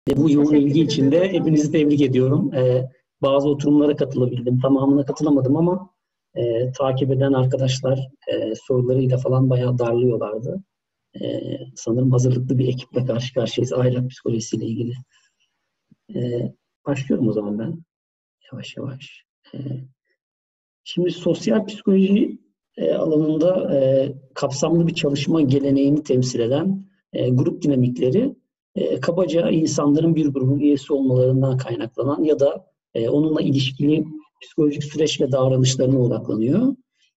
Bu yoğun ilgi Teşekkür için de ederim. hepinizi tebrik ediyorum. Bazı oturumlara katılabildim. Tamamına katılamadım ama takip eden arkadaşlar sorularıyla falan bayağı darlıyorlardı. Sanırım hazırlıklı bir ekiple karşı karşıyayız ahlak psikolojisiyle ilgili. Başlıyorum o zaman ben. Yavaş yavaş. Şimdi sosyal psikoloji alanında kapsamlı bir çalışma geleneğini temsil eden grup dinamikleri kabaca insanların bir grubun üyesi olmalarından kaynaklanan ya da onunla ilişkili psikolojik süreç ve davranışlarına odaklanıyor.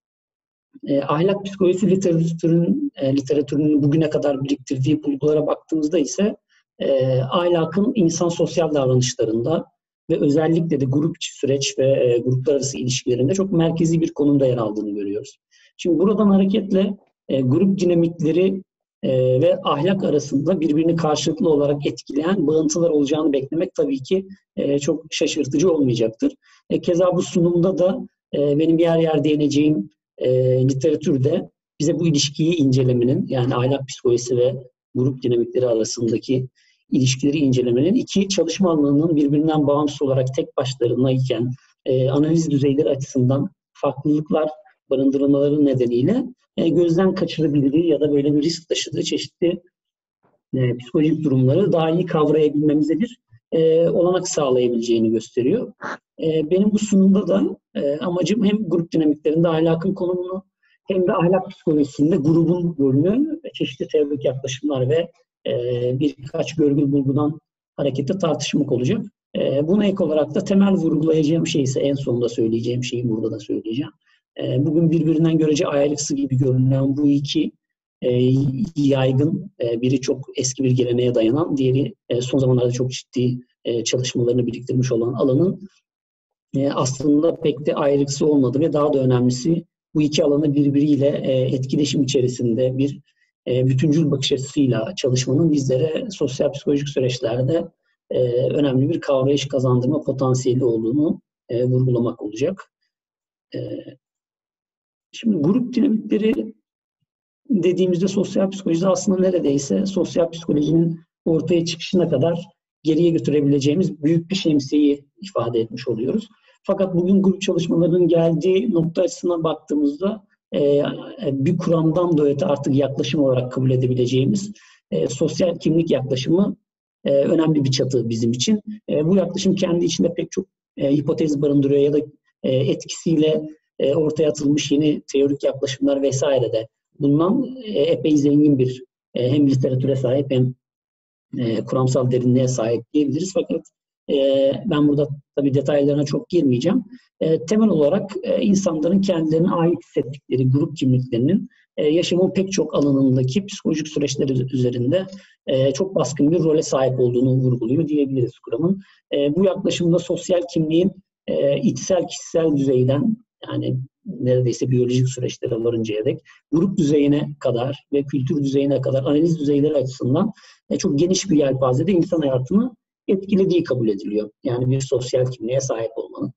Ahlak psikolojisi literatürünün bugüne kadar biriktirdiği bulgulara baktığımızda ise ahlakın insan sosyal davranışlarında ve özellikle de grup içi süreç ve gruplar arası ilişkilerinde çok merkezi bir konumda yer aldığını görüyoruz. Şimdi buradan hareketle grup dinamikleri ve ahlak arasında birbirini karşılıklı olarak etkileyen bağıntılar olacağını beklemek tabii ki çok şaşırtıcı olmayacaktır. Keza bu sunumda da benim yer değineceğim literatürde bize bu ilişkiyi incelemenin, yani ahlak psikolojisi ve grup dinamikleri arasındaki ilişkileri incelemenin iki çalışma alanının birbirinden bağımsız olarak tek başlarına iken analiz düzeyleri açısından farklılıklar barındırmaları nedeniyle gözden kaçırabilir ya da böyle bir risk taşıdığı çeşitli psikolojik durumları daha iyi kavrayabilmemize bir olanak sağlayabileceğini gösteriyor. Benim bu sunumda da amacım hem grup dinamiklerinde ahlakın konumunu hem de ahlak psikolojisinde grubun rolünü çeşitli teorik yaklaşımlar ve birkaç görgül bulgudan hareketle tartışmak olacak. Buna ek olarak da temel vurgulayacağım şey ise en sonunda söyleyeceğim şeyi burada da söyleyeceğim. Bugün birbirinden görece ayrıksı gibi görünen bu iki yaygın, biri çok eski bir geleneğe dayanan, diğeri son zamanlarda çok ciddi çalışmalarını biriktirmiş olan alanın aslında pek de ayrıksı olmadı ve daha da önemlisi bu iki alanı birbiriyle etkileşim içerisinde bir bütüncül bakış açısıyla çalışmanın bizlere sosyal psikolojik süreçlerde önemli bir kavrayış kazandırma potansiyeli olduğunu vurgulamak olacak. Şimdi grup dinamikleri dediğimizde sosyal psikolojide aslında neredeyse sosyal psikolojinin ortaya çıkışına kadar geriye götürebileceğimiz büyük bir şemsiyeyi ifade etmiş oluyoruz. Fakat bugün grup çalışmalarının geldiği nokta açısından baktığımızda bir kuramdan da öte artık yaklaşım olarak kabul edebileceğimiz sosyal kimlik yaklaşımı önemli bir çatı bizim için. Bu yaklaşım kendi içinde pek çok hipotez barındırıyor ya da etkisiyle ortaya atılmış yeni teorik yaklaşımlar vesaire de bundan epey zengin bir hem literatüre sahip hem kuramsal derinliğe sahip diyebiliriz. Fakat ben burada tabii detaylarına çok girmeyeceğim. Temel olarak insanların kendilerine ait hissettikleri grup kimliklerinin yaşamın pek çok alanındaki psikolojik süreçler üzerinde çok baskın bir role sahip olduğunu vurguluyor diyebiliriz kuramın. Bu yaklaşımda sosyal kimliğin içsel kişisel düzeyden, yani neredeyse biyolojik süreçlere varıncaya dek grup düzeyine kadar ve kültür düzeyine kadar analiz düzeyleri açısından çok geniş bir yelpazede insan hayatını etkilediği kabul ediliyor. Yani bir sosyal kimliğe sahip olmanın.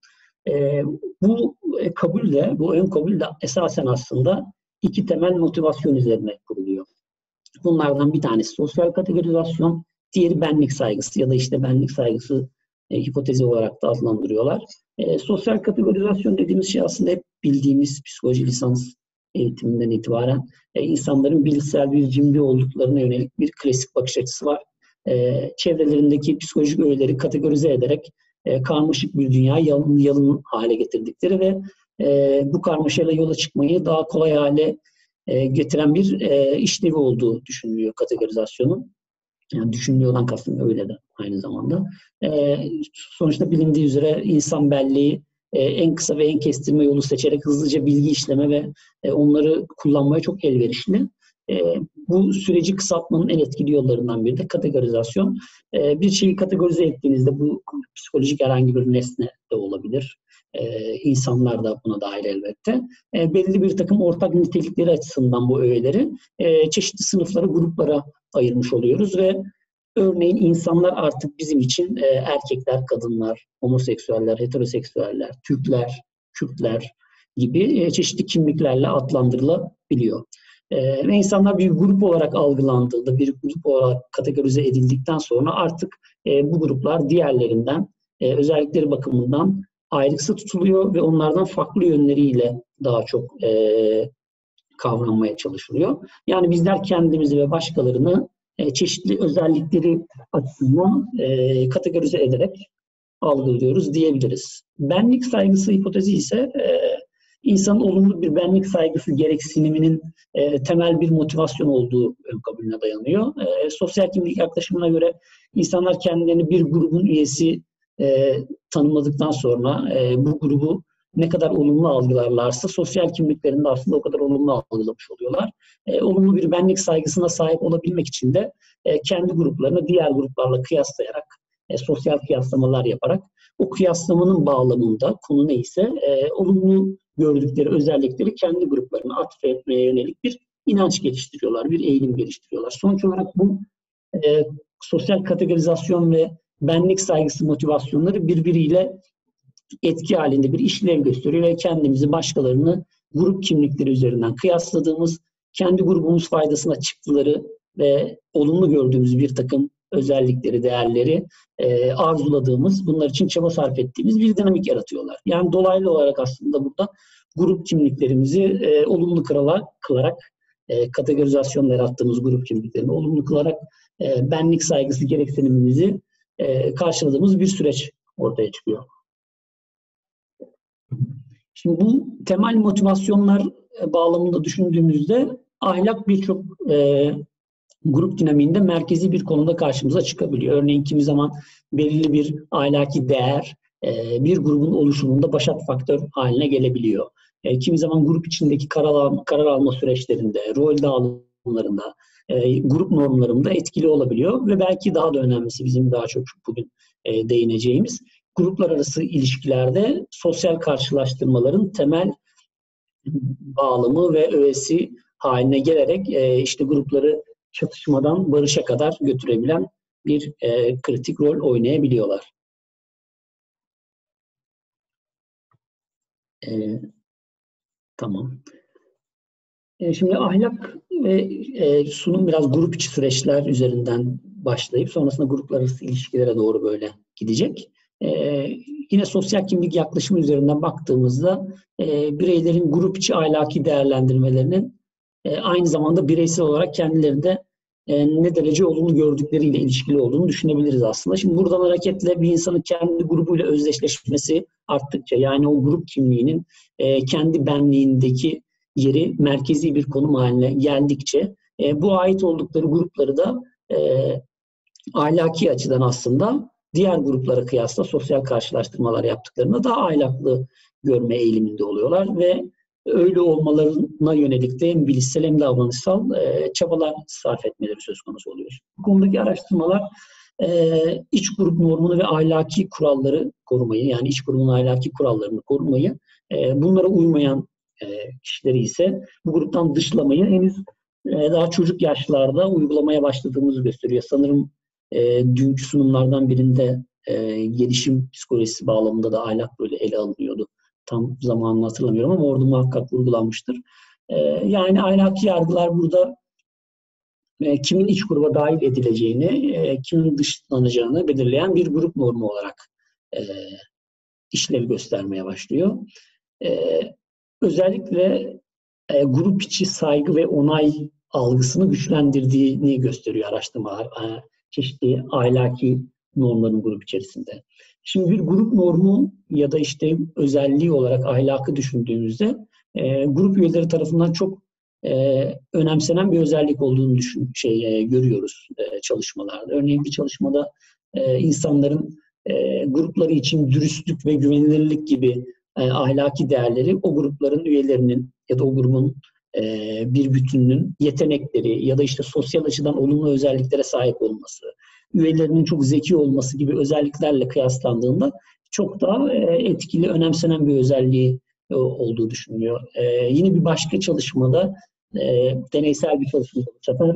Bu kabul de, bu ön kabul de esasen aslında iki temel motivasyon üzerine kuruluyor. Bunlardan bir tanesi sosyal kategorizasyon, diğeri benlik saygısı ya da işte benlik saygısı hipotezi olarak da adlandırıyorlar. Sosyal kategorizasyon dediğimiz şey aslında hep bildiğimiz psikoloji lisans eğitiminden itibaren insanların bilişsel bir cimri olduklarına yönelik bir klasik bakış açısı var. Çevrelerindeki psikolojik öğeleri kategorize ederek karmaşık bir dünyayı yalın hale getirdikleri ve bu karmaşayla yola çıkmayı daha kolay hale getiren bir işlevi olduğu düşünülüyor kategorizasyonun. Yani düşünülüyordan kastım öyle de aynı zamanda. Sonuçta bilindiği üzere insan belleği en kısa ve en kestirme yolu seçerek hızlıca bilgi işleme ve onları kullanmaya çok elverişli. Bu süreci kısaltmanın en etkili yollarından biri de kategorizasyon. Bir şeyi kategorize ettiğinizde bu psikolojik herhangi bir nesne de olabilir. İnsanlar da buna dahil elbette. Belli bir takım ortak nitelikleri açısından bu öğeleri çeşitli sınıflara, gruplara ayırmış oluyoruz ve örneğin insanlar artık bizim için erkekler, kadınlar, homoseksüeller, heteroseksüeller, Türkler, Kürtler gibi çeşitli kimliklerle adlandırılabiliyor. Ve insanlar bir grup olarak algılandığında, bir grup olarak kategorize edildikten sonra artık bu gruplar diğerlerinden özellikleri bakımından ayrıksı tutuluyor ve onlardan farklı yönleriyle daha çok kavranmaya çalışılıyor. Yani bizler kendimizi ve başkalarını çeşitli özellikleri açısından kategorize ederek algılıyoruz diyebiliriz. Benlik saygısı hipotezi ise insanın olumlu bir benlik saygısı gereksiniminin temel bir motivasyon olduğu ön kabulüne dayanıyor. Sosyal kimlik yaklaşımına göre insanlar kendilerini bir grubun üyesi tanımladıktan sonra bu grubu ne kadar olumlu algılarlarsa sosyal kimliklerinde aslında o kadar olumlu algılamış oluyorlar. Olumlu bir benlik saygısına sahip olabilmek için de kendi gruplarını diğer gruplarla kıyaslayarak, sosyal kıyaslamalar yaparak o kıyaslamanın bağlamında konu neyse olumlu gördükleri özellikleri kendi gruplarına atfetmeye yönelik bir inanç geliştiriyorlar, bir eğilim geliştiriyorlar. Sonuç olarak bu sosyal kategorizasyon ve benlik saygısı motivasyonları birbiriyle etki halinde bir işlev gösteriyor ve kendimizi başkalarını grup kimlikleri üzerinden kıyasladığımız, kendi grubumuz faydasına çıktıları ve olumlu gördüğümüz bir takım özellikleri, değerleri arzuladığımız, bunlar için çaba sarf ettiğimiz bir dinamik yaratıyorlar. Yani dolaylı olarak aslında burada grup kimliklerimizi olumlu kılarak kategorizasyon yarattığımız grup kimliklerini olumlu kılarak benlik saygısı gereksinimimizi karşıladığımız bir süreç ortaya çıkıyor. Şimdi bu temel motivasyonlar bağlamında düşündüğümüzde ahlak birçok grup dinamiğinde merkezi bir konuda karşımıza çıkabiliyor. Örneğin kimi zaman belirli bir ahlaki değer bir grubun oluşumunda başat faktör haline gelebiliyor. Kimi zaman grup içindeki karar alma süreçlerinde, rol dağılımlarında, grup normlarında etkili olabiliyor ve belki daha da önemlisi bizim daha çok bugün değineceğimiz gruplar arası ilişkilerde sosyal karşılaştırmaların temel bağlamı ve öğesi haline gelerek işte grupları çatışmadan barışa kadar götürebilen bir kritik rol oynayabiliyorlar. Tamam. Şimdi ahlak ve sunum biraz grup içi süreçler üzerinden başlayıp sonrasında gruplar arası ilişkilere doğru böyle gidecek. Yine sosyal kimlik yaklaşımı üzerinden baktığımızda bireylerin grup içi ahlaki değerlendirmelerinin aynı zamanda bireysel olarak kendilerinde ne derece olumlu gördükleriyle ilişkili olduğunu düşünebiliriz aslında. Şimdi buradan hareketle bir insanın kendi grubuyla özdeşleşmesi arttıkça, yani o grup kimliğinin kendi benliğindeki yeri merkezi bir konum haline geldikçe bu ait oldukları grupları da ahlaki açıdan aslında diğer gruplara kıyasla sosyal karşılaştırmalar yaptıklarında daha ahlaklı görme eğiliminde oluyorlar ve öyle olmalarına yönelik de hem bilişsel hem davranışsal çabalar sarf etmeleri söz konusu oluyor. Bu konudaki araştırmalar iç grup normunu ve ahlaki kuralları korumayı, yani iç grubun ahlaki kurallarını korumayı, bunlara uymayan kişileri ise bu gruptan dışlamayı henüz daha çocuk yaşlarda uygulamaya başladığımızı gösteriyor. Sanırım dünkü sunumlardan birinde gelişim psikolojisi bağlamında da ahlak böyle ele alınıyordu. Tam zamanını hatırlamıyorum ama orada muhakkak vurgulanmıştır. Yani ahlaki yargılar burada kimin iç gruba dahil edileceğini, kimin dışlanacağını belirleyen bir grup normu olarak işlev göstermeye başlıyor. Özellikle grup içi saygı ve onay algısını güçlendirdiğini gösteriyor araştırmalar. Çeşitli ahlaki normların grup içerisinde. Şimdi bir grup normu ya da işte özelliği olarak ahlakı düşündüğümüzde grup üyeleri tarafından çok önemsenen bir özellik olduğunu görüyoruz çalışmalarda. Örneğin bir çalışmada insanların grupları için dürüstlük ve güvenilirlik gibi ahlaki değerleri o grupların üyelerinin ya da o grubun bir bütününün yetenekleri ya da işte sosyal açıdan olumlu özelliklere sahip olması, üyelerinin çok zeki olması gibi özelliklerle kıyaslandığında çok daha etkili, önemsenen bir özelliği olduğu düşünülüyor. Yine bir başka çalışmada, deneysel bir çalışmada bu sefer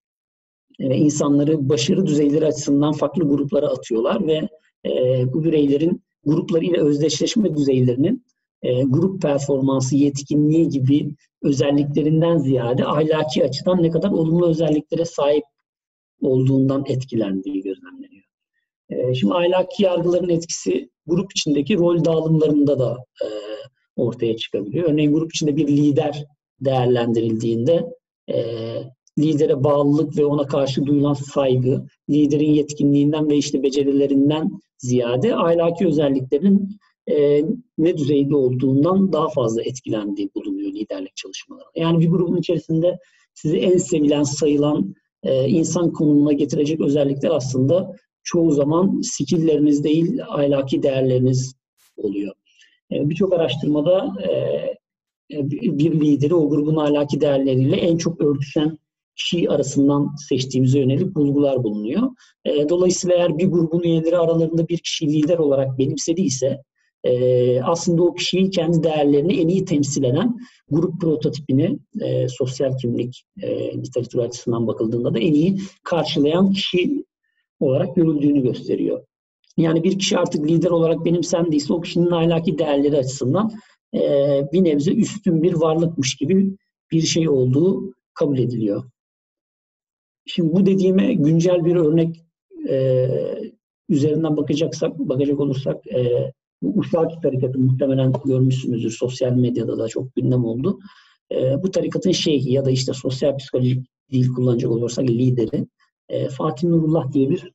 insanları başarı düzeyleri açısından farklı gruplara atıyorlar ve bu bireylerin gruplarıyla özdeşleşme düzeylerinin grup performansı, yetkinliği gibi özelliklerinden ziyade ahlaki açıdan ne kadar olumlu özelliklere sahip olduğundan etkilendiği gözlemleniyor. Şimdi ahlaki yargıların etkisi grup içindeki rol dağılımlarında da ortaya çıkabiliyor. Örneğin grup içinde bir lider değerlendirildiğinde lidere bağlılık ve ona karşı duyulan saygı, liderin yetkinliğinden ve işte becerilerinden ziyade ahlaki özelliklerin ne düzeyde olduğundan daha fazla etkilendiği bulunuyor liderlik çalışmaları. Yani bir grubun içerisinde sizi en sevilen, sayılan insan konumuna getirecek özellikler aslında çoğu zaman skill'leriniz değil, ahlaki değerleriniz oluyor. Birçok araştırmada bir lideri o grubun ahlaki değerleriyle en çok örtüşen kişi arasından seçtiğimize yönelik bulgular bulunuyor. Dolayısıyla eğer bir grubun üyeleri aralarında bir kişi lider olarak benimsediyse aslında o kişiyi kendi değerlerini en iyi temsil eden grup prototipini sosyal kimlik literatürü açısından bakıldığında da en iyi karşılayan kişi olarak görüldüğünü gösteriyor. Yani bir kişi artık lider olarak benimsendiyse o kişinin ahlaki değerleri açısından bir nebze üstün bir varlıkmış gibi bir şey olduğu kabul ediliyor. Şimdi bu dediğime güncel bir örnek üzerinden bakacak olursak bu Uşak tarikatı muhtemelen görmüşsünüzdür. Sosyal medyada da çok gündem oldu. Bu tarikatın şeyhi ya da işte sosyal psikolojik dil kullanacak olursak lideri Fatih Nurullah diye bir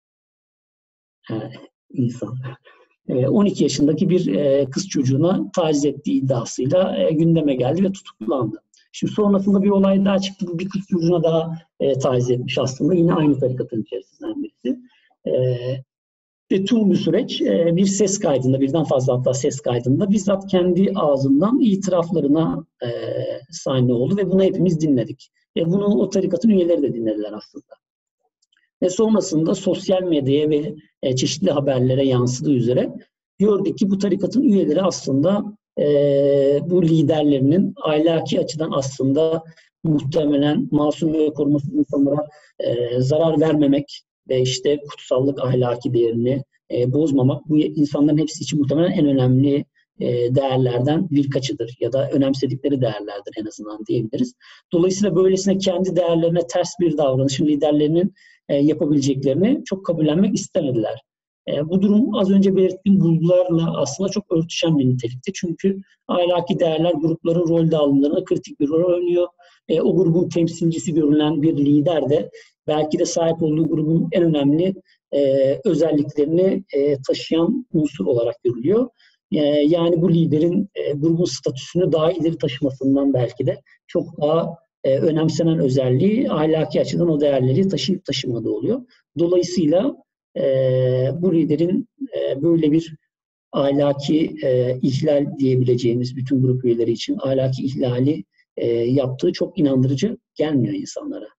insan. 12 yaşındaki bir kız çocuğuna taciz ettiği iddiasıyla gündeme geldi ve tutuklandı. Şimdi sonrasında bir olay daha çıktı. Bir kız çocuğuna daha taciz etmiş aslında. Yine aynı tarikatın içerisinden birisi. Ve tüm bu süreç bir ses kaydında, birden fazla hatta ses kaydında bizzat kendi ağzından itiraflarına sahne oldu ve bunu hepimiz dinledik. Bunu o tarikatın üyeleri de dinlediler aslında. Ve sonrasında sosyal medyaya ve çeşitli haberlere yansıdığı üzere gördük ki bu tarikatın üyeleri aslında bu liderlerinin ahlaki açıdan aslında muhtemelen masum ve korumasız insanlara zarar vermemek ve işte kutsallık ahlaki değerini bozmamak bu insanların hepsi için muhtemelen en önemli değerlerden birkaçıdır ya da önemsedikleri değerlerdir en azından diyebiliriz. Dolayısıyla böylesine kendi değerlerine ters bir davranışın liderlerinin yapabileceklerini çok kabullenmek istemediler. Bu durum az önce belirttiğim bulgularla aslında çok örtüşen bir nitelikte. Çünkü ahlaki değerler grupların rol dağılımlarına kritik bir rol oynuyor. O grubun temsilcisi görülen bir lider de belki de sahip olduğu grubun en önemli özelliklerini taşıyan unsur olarak görülüyor. Yani bu liderin grubun statüsünü daha ileri taşımasından belki de çok daha önemsenen özelliği ahlaki açıdan o değerleri taşıyıp taşımadığı oluyor. Dolayısıyla bu liderin böyle bir ahlaki ihlal diyebileceğimiz bütün grup üyeleri için ahlaki ihlali yaptığı çok inandırıcı gelmiyor insanlara.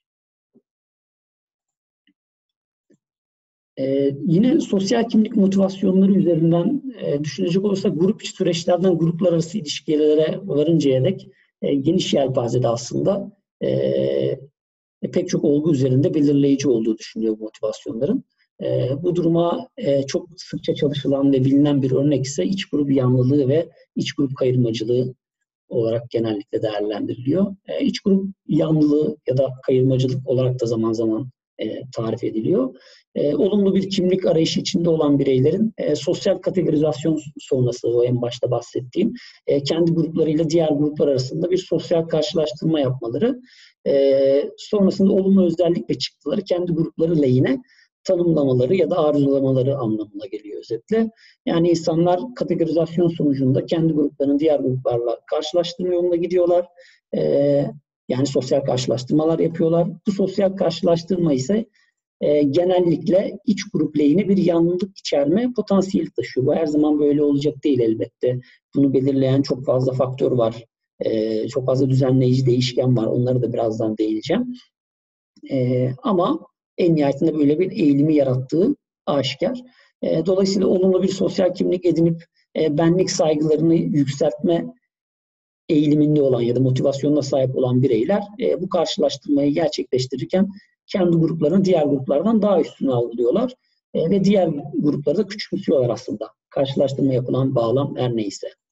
Yine sosyal kimlik motivasyonları üzerinden düşünecek olursak grup içi süreçlerden gruplar arası ilişkilere varıncaya dek geniş yelpazede aslında pek çok olgu üzerinde belirleyici olduğu düşünüyor bu motivasyonların. Bu duruma çok sıkça çalışılan ve bilinen bir örnek ise iç grup yanlılığı ve iç grup kayırmacılığı olarak genellikle değerlendiriliyor. İç grup yanlılığı ya da kayırmacılık olarak da zaman zaman tarif ediliyor. Olumlu bir kimlik arayışı içinde olan bireylerin sosyal kategorizasyon sonrası o en başta bahsettiğim kendi gruplarıyla diğer gruplar arasında bir sosyal karşılaştırma yapmaları sonrasında olumlu özellik ve çıktıları kendi grupları lehine tanımlamaları ya da arzulamaları anlamına geliyor özetle. Yani insanlar kategorizasyon sonucunda kendi gruplarını diğer gruplarla karşılaştırma yoluna gidiyorlar. Yani sosyal karşılaştırmalar yapıyorlar. Bu sosyal karşılaştırma ise genellikle iç grup lehine bir yanlılık içerme potansiyeli taşıyor. Bu her zaman böyle olacak değil elbette. Bunu belirleyen çok fazla faktör var. Çok fazla düzenleyici değişken var. Onları da birazdan değineceğim. Ama en nihayetinde böyle bir eğilimi yarattığı aşikar. Dolayısıyla olumlu bir sosyal kimlik edinip benlik saygılarını yükseltme eğiliminde olan ya da motivasyonuna sahip olan bireyler bu karşılaştırmayı gerçekleştirirken kendi gruplarını diğer gruplardan daha üstüne algılıyorlar ve diğer grupları da küçümsüyorlar aslında. Karşılaştırma yapılan bağlam her neyse.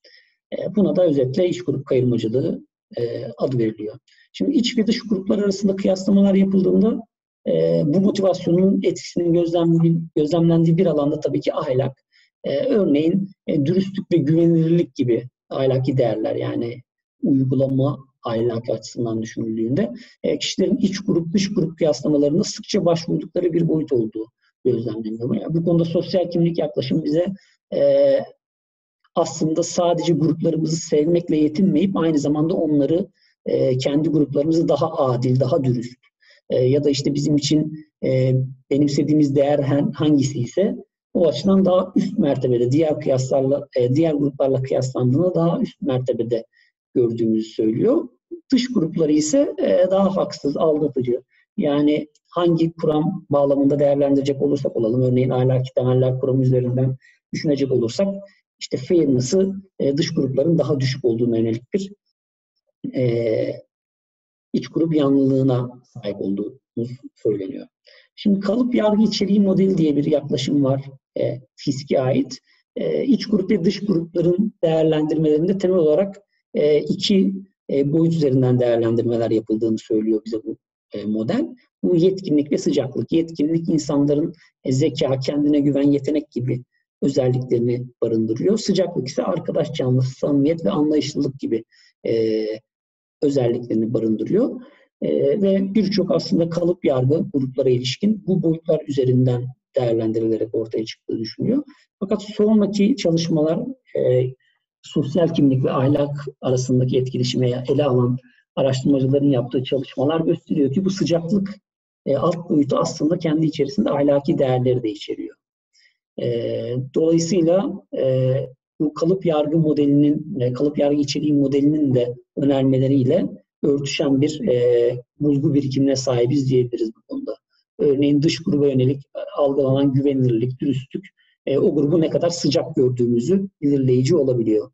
Buna da özetle iç grup kayırmacılığı adı veriliyor. Şimdi iç ve dış gruplar arasında kıyaslamalar yapıldığında bu motivasyonun etkisinin gözlemlendiği bir alanda tabii ki ahlak. Örneğin dürüstlük ve güvenilirlik gibi ahlaki değerler, yani uygulama ahlakı açısından düşünüldüğünde kişilerin iç grup dış grup kıyaslamalarında sıkça başvurdukları bir boyut olduğu gözlemleniyor. Yani bu konuda sosyal kimlik yaklaşım bize aslında sadece gruplarımızı sevmekle yetinmeyip aynı zamanda onları kendi gruplarımızı daha adil, daha dürüst ya da işte bizim için benimsediğimiz değer hangisi ise o açıdan daha üst mertebede, diğer gruplarla kıyaslandığında daha üst mertebede gördüğümüzü söylüyor. Dış grupları ise daha haksız, aldatıcı. Yani hangi kuram bağlamında değerlendirecek olursak olalım, örneğin ahlaki temeller kuramı üzerinden düşünecek olursak, işte fairness'ı dış grupların daha düşük olduğuna yönelik bir iç grup yanlılığına sahip olduğu söyleniyor. Şimdi kalıp yargı içeriği modeli diye bir yaklaşım var Fisk'e ait. İç grup ve dış grupların değerlendirmelerinde temel olarak iki boyut üzerinden değerlendirmeler yapıldığını söylüyor bize bu model. Bu yetkinlik ve sıcaklık. Yetkinlik insanların zeka, kendine güven, yetenek gibi özelliklerini barındırıyor. Sıcaklık ise arkadaş canlısı, samimiyet ve anlayışlılık gibi özelliklerini barındırıyor. Ve birçok aslında kalıp yargı gruplara ilişkin bu boyutlar üzerinden değerlendirilerek ortaya çıktığı düşünülüyor. Fakat sonraki çalışmalar sosyal kimlik ve ahlak arasındaki etkileşimi ele alan araştırmacıların yaptığı çalışmalar gösteriyor ki bu sıcaklık alt boyutu aslında kendi içerisinde ahlaki değerleri de içeriyor. Dolayısıyla bu kalıp yargı modelinin, kalıp yargı içeriği modelinin de önermeleriyle örtüşen bir bulgu birikimine sahibiz diyebiliriz bu konuda. Örneğin dış gruba yönelik algılanan güvenilirlik, dürüstlük o grubu ne kadar sıcak gördüğümüzü belirleyici olabiliyor.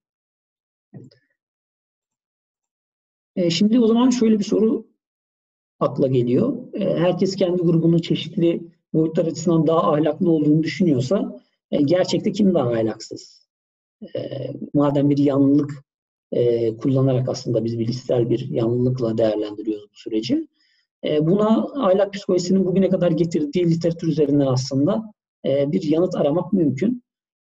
Şimdi o zaman şöyle bir soru akla geliyor. Herkes kendi grubunun çeşitli boyutlar açısından daha ahlaklı olduğunu düşünüyorsa gerçekte kim daha ahlaksız? Madem bir yanlılık kullanarak aslında biz bilişsel bir yanlılıkla değerlendiriyoruz bu süreci. Buna ahlak psikolojisinin bugüne kadar getirdiği literatür üzerinden aslında bir yanıt aramak mümkün.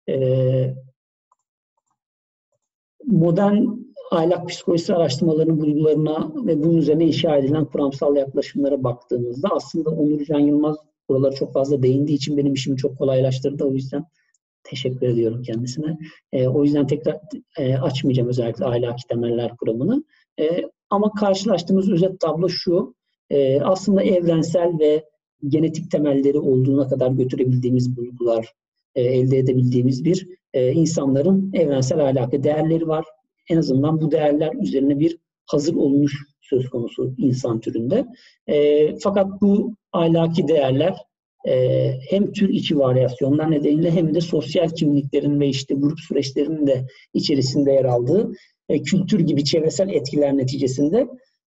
Modern ahlak psikolojisi araştırmalarının bulgularına ve bunun üzerine inşa edilen kuramsal yaklaşımlara baktığımızda aslında Onur Can Yılmaz buralara çok fazla değindiği için benim işimi çok kolaylaştırdı. O yüzden teşekkür ediyorum kendisine. O yüzden tekrar açmayacağım özellikle ahlaki temeller kuramını. Ama karşılaştığımız özet tablo şu. Aslında evrensel ve genetik temelleri olduğuna kadar götürebildiğimiz bulgular, elde edebildiğimiz bir insanların evrensel ahlaki değerleri var. En azından bu değerler üzerine bir hazır olmuş söz konusu insan türünde. Fakat bu ahlaki değerler hem tür içi varyasyonlar nedeniyle hem de sosyal kimliklerin ve işte grup süreçlerinin de içerisinde yer aldığı kültür gibi çevresel etkiler neticesinde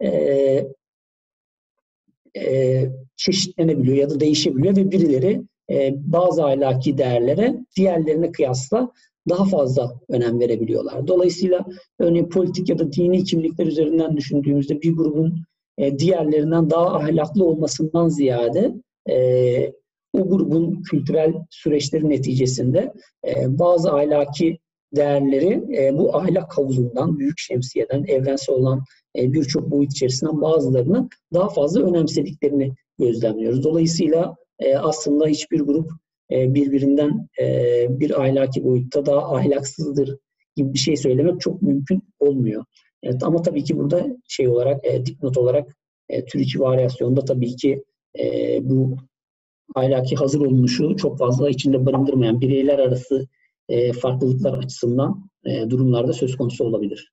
çeşitlenebiliyor ya da değişebiliyor ve birileri bazı ahlaki değerlere diğerlerine kıyasla daha fazla önem verebiliyorlar. Dolayısıyla örneğin politik ya da dini kimlikler üzerinden düşündüğümüzde bir grubun diğerlerinden daha ahlaklı olmasından ziyade o grubun kültürel süreçleri neticesinde bazı ahlaki değerleri bu ahlak havuzundan, büyük şemsiyeden, evrensel olan birçok boyut içerisinden bazılarını daha fazla önemsediklerini gözlemliyoruz. Dolayısıyla aslında hiçbir grup birbirinden bir ahlaki boyutta daha ahlaksızdır gibi bir şey söylemek çok mümkün olmuyor. Evet, ama tabii ki burada şey olarak, dipnot olarak tür içi varyasyonda tabii ki bu ahlaki hazır olunuşu çok fazla içinde barındırmayan bireyler arası farklılıklar açısından durumlarda söz konusu olabilir.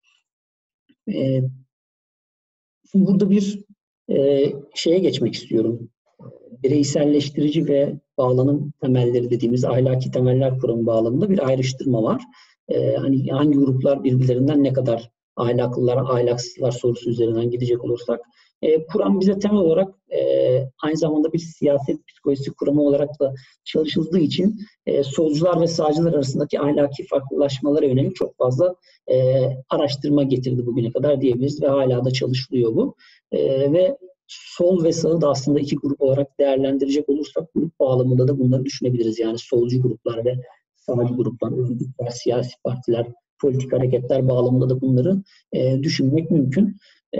Burada bir şeye geçmek istiyorum. Bireyselleştirici ve bağlanım temelleri dediğimiz ahlaki temeller kuramı bağlamında bir ayrıştırma var. Hani hangi gruplar birbirlerinden ne kadar ahlaklılar, ahlaksızlar sorusu üzerinden gidecek olursak Kuram bize temel olarak aynı zamanda bir siyaset psikolojisi kuramı olarak da çalışıldığı için solcular ve sağcılar arasındaki ahlaki farklılaşmalara yönelik çok fazla araştırma getirdi bugüne kadar diyebiliriz ve hala da çalışılıyor bu. Ve sol ve sağı da aslında iki grup olarak değerlendirecek olursak grup bağlamında da bunları düşünebiliriz. Yani solcu gruplar ve sağcı gruplar, örgütler, siyasi partiler, politik hareketler bağlamında da bunları düşünmek mümkün.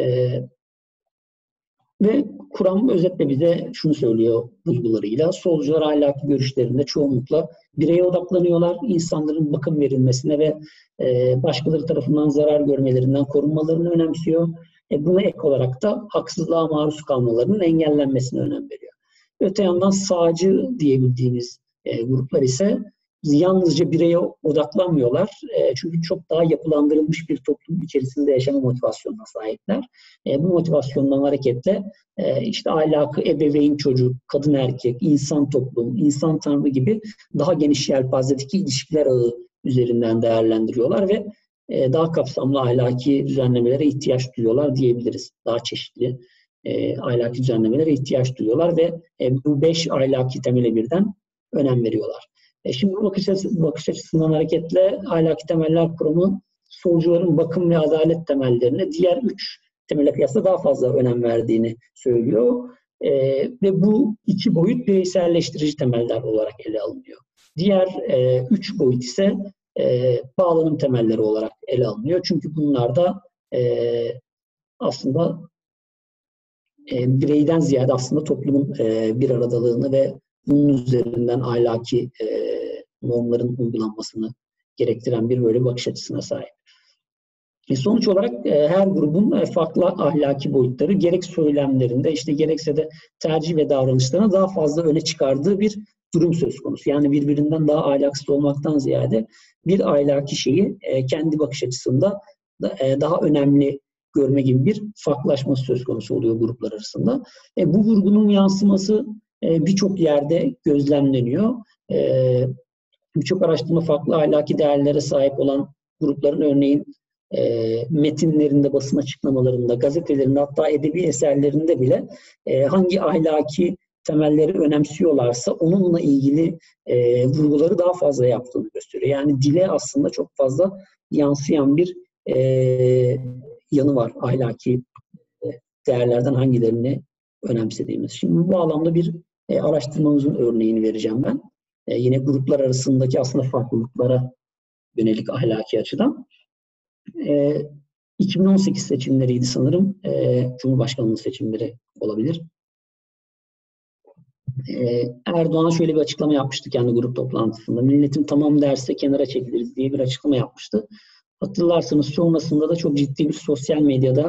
Ve kuram özetle bize şunu söylüyor bulgularıyla. Solcular ahlaki görüşlerinde çoğunlukla bireye odaklanıyorlar. İnsanların bakım verilmesine ve başkaları tarafından zarar görmelerinden korunmalarını önemsiyor. Buna ek olarak da haksızlığa maruz kalmalarının engellenmesine önem veriyor. Öte yandan sağcı diyebildiğimiz gruplar ise yalnızca bireye odaklanmıyorlar. Çünkü çok daha yapılandırılmış bir toplum içerisinde yaşama motivasyonuna sahipler. Bu motivasyondan hareketle işte ahlakı, ebeveyn çocuk, kadın erkek, insan toplum, insan tanrı gibi daha geniş yelpazedeki ilişkiler ağı üzerinden değerlendiriyorlar ve daha kapsamlı ahlaki düzenlemelere ihtiyaç duyuyorlar diyebiliriz. Daha çeşitli ahlaki düzenlemelere ihtiyaç duyuyorlar ve bu 5 ahlaki temele birden önem veriyorlar. Şimdi bu bakış açısından hareketle ahlaki temeller kuramı solcuların bakım ve adalet temellerine diğer 3 temele kıyasla daha fazla önem verdiğini söylüyor. Ve bu 2 boyut bireyselleştirici temeller olarak ele alınıyor. Diğer 3 boyut ise bağlanım temelleri olarak ele alınıyor. Çünkü bunlar da aslında bireyden ziyade aslında toplumun bir aradalığını ve bunun üzerinden ahlaki normların uygulanmasını gerektiren bir böyle bakış açısına sahip. Sonuç olarak her grubun farklı ahlaki boyutları gerek söylemlerinde işte gerekse de tercih ve davranışlarına daha fazla öne çıkardığı bir durum söz konusu. Yani birbirinden daha ahlaksız olmaktan ziyade bir ahlaki şeyi kendi bakış açısında daha önemli görme gibi bir farklılaşması söz konusu oluyor gruplar arasında. Bu vurgunun yansıması birçok yerde gözlemleniyor. Birçok araştırma farklı ahlaki değerlere sahip olan grupların örneğin metinlerinde, basın açıklamalarında, gazetelerinde hatta edebi eserlerinde bile hangi ahlaki temelleri önemsiyorlarsa onunla ilgili vurguları daha fazla yaptığını gösteriyor. Yani dile aslında çok fazla yansıyan bir yanı var ahlaki değerlerden hangilerini önemsediğimiz. Şimdi bu bağlamda bir araştırmamızın örneğini vereceğim ben. Yine gruplar arasındaki aslında farklılıklara yönelik ahlaki açıdan. 2018 seçimleriydi sanırım. Cumhurbaşkanlığı seçimleri olabilir. Erdoğan şöyle bir açıklama yapmıştı kendi grup toplantısında. Milletim tamam derse kenara çekiliriz diye bir açıklama yapmıştı. Hatırlarsanız sonrasında da çok ciddi bir sosyal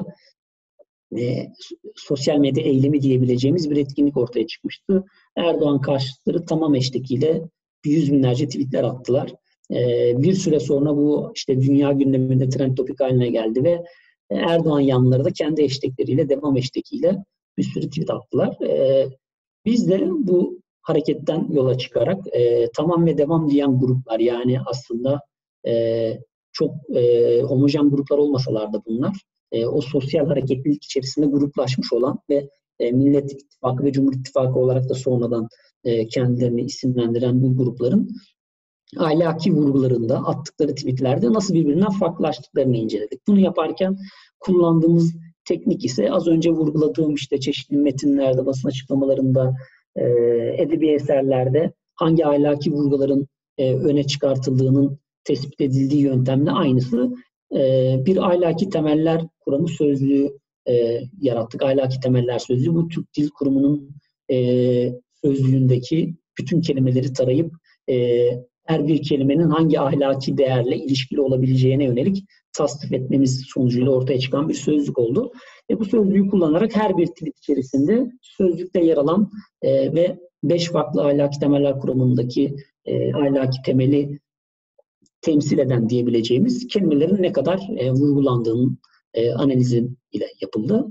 medya eylemi diyebileceğimiz bir etkinlik ortaya çıkmıştı. Erdoğan karşıtları tamam eşliğiyle yüz binlerce tweetler attılar. Bir süre sonra bu işte dünya gündeminde trend topik haline geldi ve Erdoğan yanlıları da kendi eşlikleriyle, devam eşliğiyle bir sürü tweet attılar. Biz de bu hareketten yola çıkarak tamam ve devam diyen gruplar yani aslında çok homojen gruplar olmasalar da bunlar o sosyal hareketlilik içerisinde gruplaşmış olan ve Millet İttifakı ve Cumhur İttifakı olarak da sonradan kendilerini isimlendiren bu grupların ahlaki vurgularında, attıkları tweetlerde nasıl birbirinden farklılaştıklarını inceledik. Bunu yaparken kullandığımız teknik ise az önce vurguladığım işte çeşitli metinlerde, basın açıklamalarında, edebi eserlerde hangi ahlaki vurguların öne çıkartıldığının tespit edildiği yöntemle aynısı. Bir ahlaki temeller kuramı sözlüğü yarattık. Ahlaki temeller sözlüğü bu Türk Dil Kurumu'nun sözlüğündeki bütün kelimeleri tarayıp her bir kelimenin hangi ahlaki değerle ilişkili olabileceğine yönelik tasnif etmemiz sonucuyla ortaya çıkan bir sözlük oldu. Bu sözlüğü kullanarak her bir tweet içerisinde sözlükte yer alan ve 5 farklı ahlaki temeller kuramındaki ahlaki temeli temsil eden diyebileceğimiz kelimelerin ne kadar vurgulandığının analizi ile yapıldı.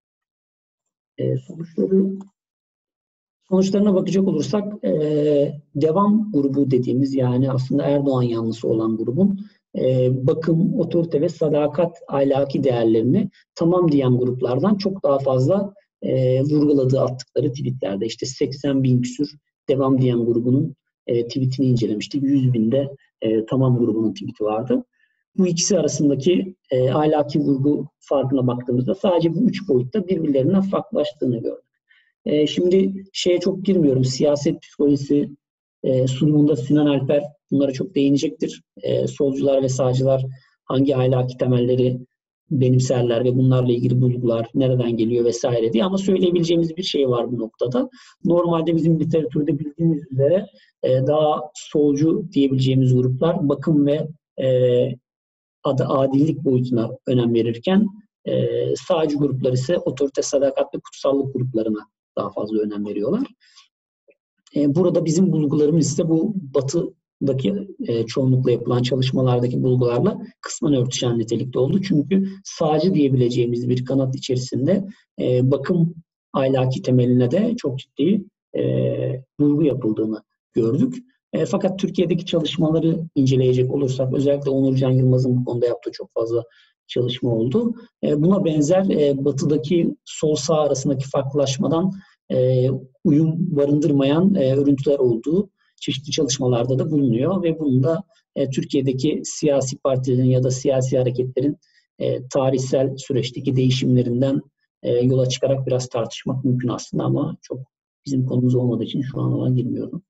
Sonuçlarına bakacak olursak devam grubu dediğimiz yani aslında Erdoğan yanlısı olan grubun bakım, otorite ve sadakat ahlaki değerlerini tamam diyen gruplardan çok daha fazla vurguladığı, attıkları tweetlerde. İşte 80 bin küsür devam diyen grubunun tweetini incelemiştik. 100 binde tamam grubunun tweeti vardı. Bu ikisi arasındaki ahlaki vurgu farkına baktığımızda sadece bu üç boyutta birbirlerinden farklılaştığını gördük. Şimdi şeye çok girmiyorum. Siyaset psikolojisi sunumunda Sinan Alper bunlara çok değinecektir. Solcular ve sağcılar hangi ahlaki temelleri benimserler ve bunlarla ilgili bulgular nereden geliyor vesaire diye. Ama söyleyebileceğimiz bir şey var bu noktada. Normalde bizim literatürde bildiğimiz üzere daha solcu diyebileceğimiz gruplar bakım ve adillik boyutuna önem verirken sağcı gruplar ise otorite, sadakat ve kutsallık gruplarına daha fazla önem veriyorlar. Burada bizim bulgularımız ise bu batıdaki çoğunlukla yapılan çalışmalardaki bulgularla kısmen örtüşen nitelikte oldu. Çünkü sağcı diyebileceğimiz bir kanat içerisinde bakım ahlaki temeline de çok ciddi bulgu yapıldığını gördük. Fakat Türkiye'deki çalışmaları inceleyecek olursak özellikle Onur Can Yılmaz'ın bu konuda yaptığı çok fazla çalışma oldu. Buna benzer batıdaki sol sağ arasındaki farklılaşmadan uyum barındırmayan örüntüler olduğu çeşitli çalışmalarda da bulunuyor ve bunun da Türkiye'deki siyasi partilerin ya da siyasi hareketlerin tarihsel süreçteki değişimlerinden yola çıkarak biraz tartışmak mümkün aslında ama çok bizim konumuz olmadığı için şu an ona girmiyorum.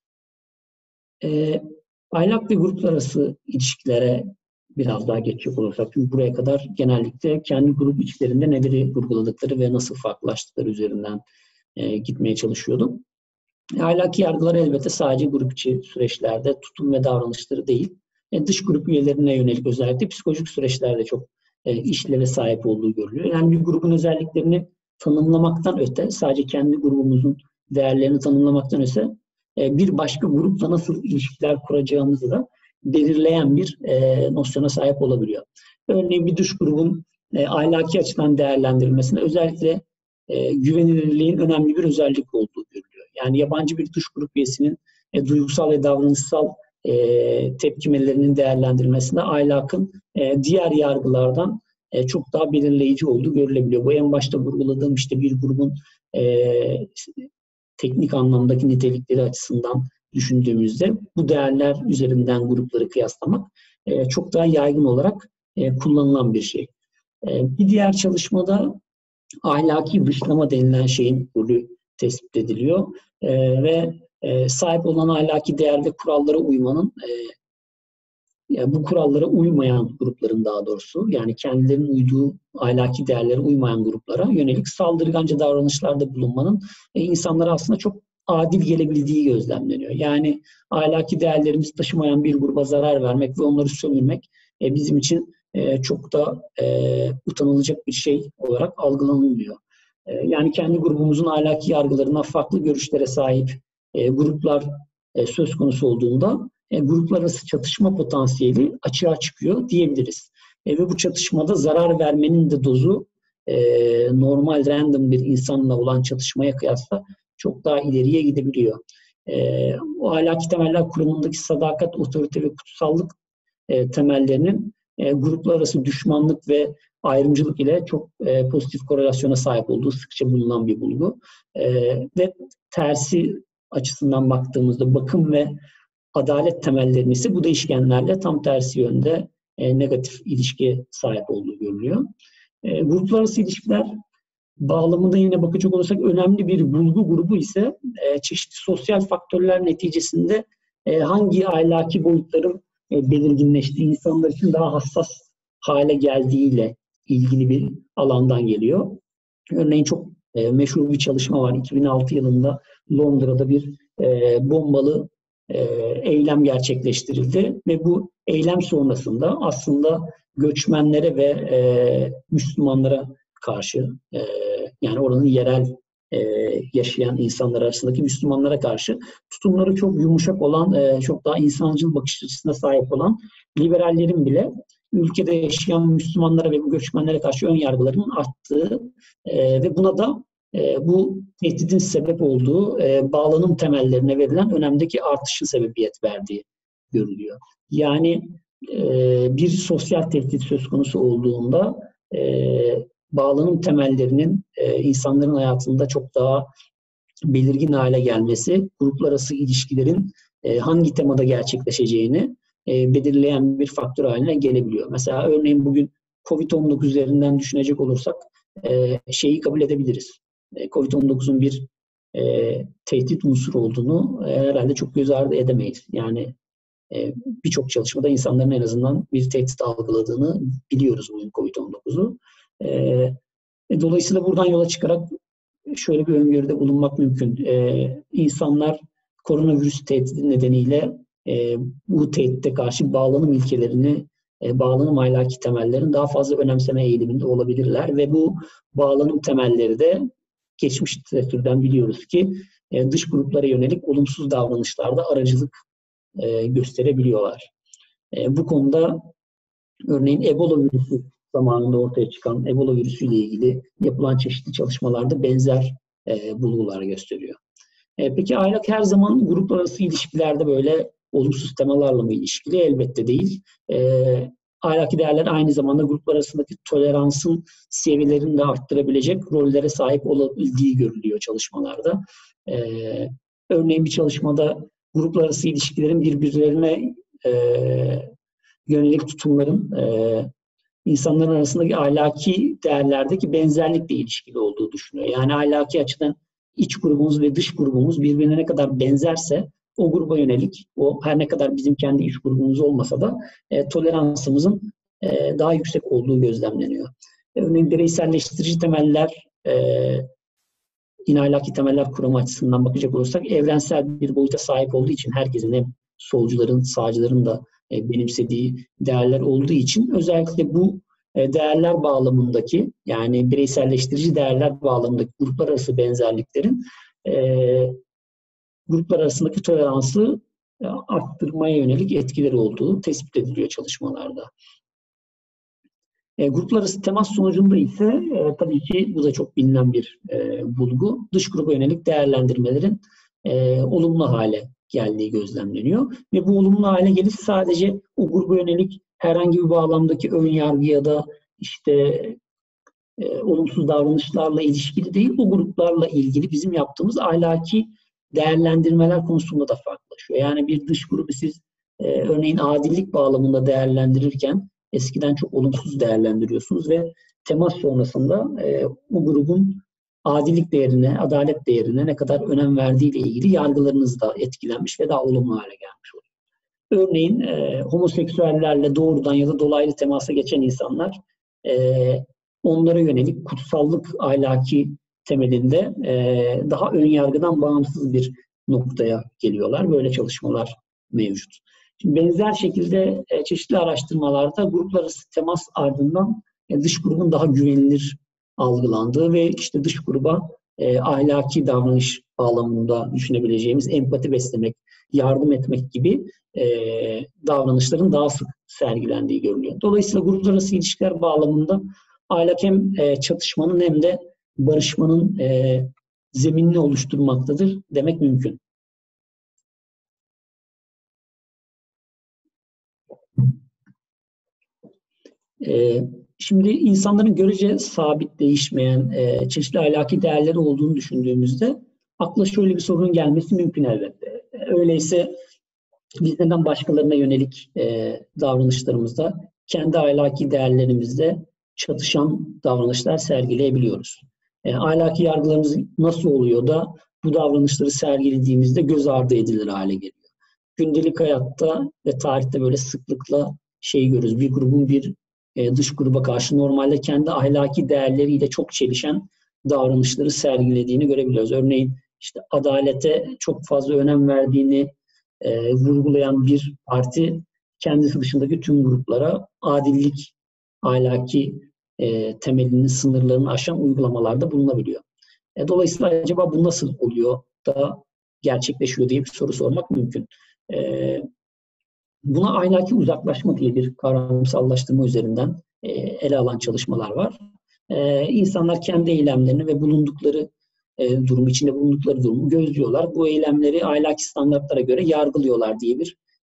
Ahlak ve gruplar arası ilişkilere biraz daha geçecek olursak, çünkü buraya kadar genellikle kendi grup içlerinde neleri vurguladıkları ve nasıl farklılaştıkları üzerinden gitmeye çalışıyordum. Ahlaki yargılar elbette sadece grup içi süreçlerde tutum ve davranışları değil, dış grup üyelerine yönelik özellikle psikolojik süreçlerde çok işleve sahip olduğu görülüyor. Yani bir grubun özelliklerini tanımlamaktan öte, sadece kendi grubumuzun değerlerini tanımlamaktan öte, bir başka grupla nasıl ilişkiler kuracağımızı da belirleyen bir nosyona sahip olabiliyor. Örneğin bir dış grubun ahlaki açıdan değerlendirilmesinde özellikle güvenilirliğin önemli bir özellik olduğu görülüyor. Yani yabancı bir dış grup üyesinin duygusal ve davranışsal tepkimelerinin değerlendirilmesinde ahlakın diğer yargılardan çok daha belirleyici olduğu görülebiliyor. Bu en başta vurguladığım işte bir grubun teknik anlamdaki nitelikleri açısından düşündüğümüzde bu değerler üzerinden grupları kıyaslamak çok daha yaygın olarak kullanılan bir şey. Bir diğer çalışmada ahlaki dışlama denilen şeyin rolü tespit ediliyor ve sahip olan ahlaki değer ve kurallara uymanın bu kurallara uymayan grupların daha doğrusu yani kendilerinin uyduğu ahlaki değerlere uymayan gruplara yönelik saldırganca davranışlarda bulunmanın insanlara aslında çok adil gelebildiği gözlemleniyor. Yani ahlaki değerlerimizi taşımayan bir gruba zarar vermek ve onları sömürmek bizim için çok da utanılacak bir şey olarak algılanılmıyor. Yani kendi grubumuzun ahlaki yargılarına farklı görüşlere sahip gruplar söz konusu olduğunda gruplar arası çatışma potansiyeli açığa çıkıyor diyebiliriz. Ve bu çatışmada zarar vermenin de dozu normal random bir insanla olan çatışmaya kıyasla çok daha ileriye gidebiliyor. O ahlaki temeller kurumundaki sadakat, otorite ve kutsallık temellerinin gruplar arası düşmanlık ve ayrımcılık ile çok pozitif korelasyona sahip olduğu sıkça bulunan bir bulgu. Ve tersi açısından baktığımızda bakım ve adalet temellerinin ise bu değişkenlerle tam tersi yönde negatif ilişkiye sahip olduğu görülüyor. Gruplar arası ilişkiler bağlamında yine bakacak olursak önemli bir bulgu grubu ise çeşitli sosyal faktörler neticesinde hangi ahlaki boyutların belirginleştiği, insanlar için daha hassas hale geldiğiyle ilgili bir alandan geliyor. Örneğin çok meşhur bir çalışma var. 2006 yılında Londra'da bir bombalı eylem gerçekleştirildi ve bu eylem sonrasında aslında göçmenlere ve Müslümanlara karşı yani oranın yerel yaşayan insanlar arasındaki Müslümanlara karşı tutumları çok yumuşak olan, çok daha insancıl bakış açısına sahip olan liberallerin bile ülkede yaşayan Müslümanlara ve bu göçmenlere karşı ön yargılarının arttığı ve buna da bu tehdidin sebep olduğu bağlanım temellerine verilen önemdeki artışın sebebiyet verdiği görülüyor. Yani bir sosyal tehdit söz konusu olduğunda bağlanım temellerinin insanların hayatında çok daha belirgin hale gelmesi, gruplar arası ilişkilerin hangi temada gerçekleşeceğini belirleyen bir faktör haline gelebiliyor. Mesela örneğin bugün COVID-19 üzerinden düşünecek olursak şeyi kabul edebiliriz. COVID-19'un bir tehdit unsuru olduğunu herhalde çok göz ardı edemeyiz. Yani birçok çalışmada insanların en azından bir tehdit algıladığını biliyoruz bugün COVID-19'u. Dolayısıyla buradan yola çıkarak şöyle bir öngörüde bulunmak mümkün. İnsanlar koronavirüs tehdidi nedeniyle bu tehditte karşı bağlanım ilkelerini, bağlanım ahlaki temellerini daha fazla önemseme eğiliminde olabilirler ve bu bağlanım temelleri de geçmiş literatürden biliyoruz ki dış gruplara yönelik olumsuz davranışlarda aracılık gösterebiliyorlar. Bu konuda örneğin Ebola virüsü zamanında ortaya çıkan Ebola virüsüyle ilgili yapılan çeşitli çalışmalarda benzer bulgular gösteriyor. Peki ahlak her zaman gruplar arası ilişkilerde böyle olumsuz temalarla mı ilişkili? Elbette değil. Ahlaki değerler aynı zamanda gruplar arasındaki toleransın seviyelerini de arttırabilecek rollere sahip olabildiği görülüyor çalışmalarda. Örneğin bir çalışmada gruplar arası ilişkilerin birbirlerine yönelik tutumların insanların arasındaki ahlaki değerlerdeki benzerlikle ilişkili olduğu düşünüyor. Yani ahlaki açıdan iç grubumuz ve dış grubumuz birbirine ne kadar benzerse o gruba yönelik, o her ne kadar bizim kendi iç grubumuz olmasa da toleransımızın daha yüksek olduğu gözlemleniyor. Örneğin bireyselleştirici temeller, yine ahlaki temeller kuramı açısından bakacak olursak evrensel bir boyuta sahip olduğu için herkesin hem solcuların, sağcıların da benimsediği değerler olduğu için özellikle bu değerler bağlamındaki yani bireyselleştirici değerler bağlamındaki gruplar arası benzerliklerin gruplar arasındaki toleransı arttırmaya yönelik etkileri olduğu tespit ediliyor çalışmalarda. Gruplar arası temas sonucunda ise tabii ki bu da çok bilinen bir bulgu. Dış gruba yönelik değerlendirmelerin olumlu hale geldiği gözlemleniyor. Ve bu olumlu hale geliş sadece o gruba yönelik herhangi bir bağlamdaki ön yargı ya da işte olumsuz davranışlarla ilişkili değil, o gruplarla ilgili bizim yaptığımız ahlaki değerlendirmeler konusunda da farklılaşıyor. Yani bir dış grubu siz örneğin adillik bağlamında değerlendirirken eskiden çok olumsuz değerlendiriyorsunuz ve temas sonrasında o grubun adillik değerine, adalet değerine ne kadar önem verdiğiyle ilgili yargılarınız da etkilenmiş ve daha olumlu hale gelmiş oluyor. Örneğin homoseksüellerle doğrudan ya da dolaylı temasa geçen insanlar onlara yönelik kutsallık ahlaki temelinde daha ön yargıdan bağımsız bir noktaya geliyorlar. Böyle çalışmalar mevcut. Şimdi benzer şekilde çeşitli araştırmalarda gruplar arası temas ardından dış grubun daha güvenilir algılandığı ve işte dış gruba ahlaki davranış bağlamında düşünebileceğimiz empati beslemek, yardım etmek gibi davranışların daha sık sergilendiği görülüyor. Dolayısıyla gruplar arası ilişkiler bağlamında ahlak hem çatışmanın hem de barışmanın zeminini oluşturmaktadır demek mümkün. Şimdi insanların görece sabit, değişmeyen çeşitli ahlaki değerleri olduğunu düşündüğümüzde akla şöyle bir sorun gelmesi mümkün elbette. Öyleyse biz neden başkalarına yönelik davranışlarımızda kendi ahlaki değerlerimizle çatışan davranışlar sergileyebiliyoruz? Ahlaki yargılarımız nasıl oluyor da bu davranışları sergilediğimizde göz ardı edilir hale geliyor? Gündelik hayatta ve tarihte böyle sıklıkla görürüz. Bir grubun bir dış gruba karşı normalde kendi ahlaki değerleriyle çok çelişen davranışları sergilediğini görebiliyoruz. Örneğin işte adalete çok fazla önem verdiğini vurgulayan bir parti kendisi dışındaki tüm gruplara adillik, ahlaki temelinin sınırlarını aşan uygulamalarda bulunabiliyor. Dolayısıyla acaba bu nasıl oluyor da gerçekleşiyor diye bir soru sormak mümkün. Buna ahlaki uzaklaşma diye bir kavramsallaştırma üzerinden ele alan çalışmalar var. İnsanlar kendi eylemlerini ve bulundukları durumu, içinde bulundukları durumu gözlüyorlar. Bu eylemleri ahlaki standartlara göre yargılıyorlar diye bir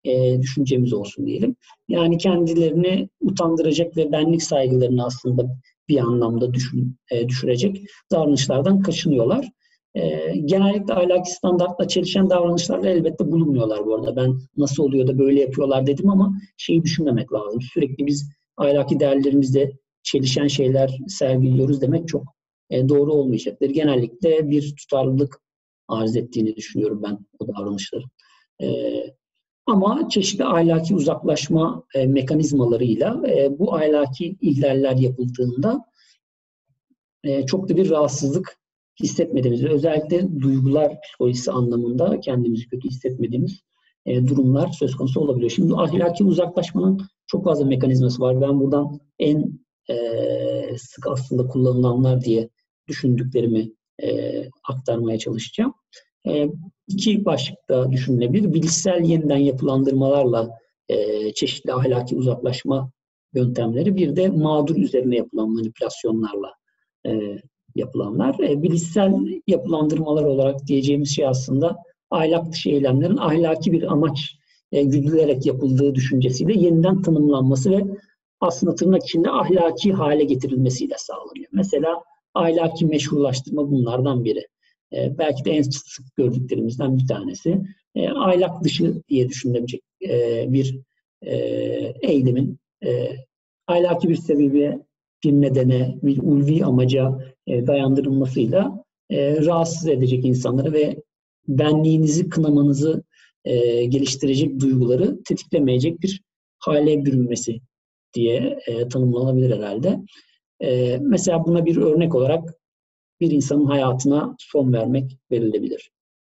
düşüncemiz olsun diyelim. Yani kendilerini utandıracak ve benlik saygılarını aslında bir anlamda düşürecek davranışlardan kaçınıyorlar. Genellikle ahlaki standartla çelişen davranışlarla elbette bulunmuyorlar bu arada. Ben nasıl oluyor da böyle yapıyorlar dedim ama şeyi düşünmemek lazım. Sürekli biz ahlaki değerlerimizle çelişen şeyler sergiliyoruz demek çok doğru olmayacaktır. Genellikle bir tutarlılık arz ettiğini düşünüyorum ben o davranışların. Ama çeşitli ahlaki uzaklaşma mekanizmalarıyla bu ahlaki ihlaller yapıldığında çok da bir rahatsızlık hissetmediğimiz, özellikle duygular psikolojisi anlamında kendimizi kötü hissetmediğimiz durumlar söz konusu olabiliyor. Şimdi ahlaki uzaklaşmanın çok fazla mekanizması var. Ben buradan en sık aslında kullanılanlar diye düşündüklerimi aktarmaya çalışacağım. İki başlıkta düşünülebilir. Bilişsel yeniden yapılandırmalarla çeşitli ahlaki uzaklaşma yöntemleri, bir de mağdur üzerine yapılan manipülasyonlarla yapılanlar. Bilişsel yapılandırmalar olarak diyeceğimiz şey aslında ahlak dışı eylemlerin ahlaki bir amaç güdülerek yapıldığı düşüncesiyle yeniden tanımlanması ve aslında tırnak içinde ahlaki hale getirilmesiyle sağlanıyor. Mesela ahlaki meşrulaştırma bunlardan biri. Belki de en sık gördüklerimizden bir tanesi. Ahlak dışı diye düşünülebilecek bir eylemin ahlaki bir sebebi, bir nedene, bir ulvi amaca dayandırılmasıyla rahatsız edecek insanları ve benliğinizi kınamanızı geliştirecek duyguları tetiklemeyecek bir hale bürünmesi diye tanımlanabilir herhalde. Mesela buna bir örnek olarak bir insanın hayatına son vermek verilebilir.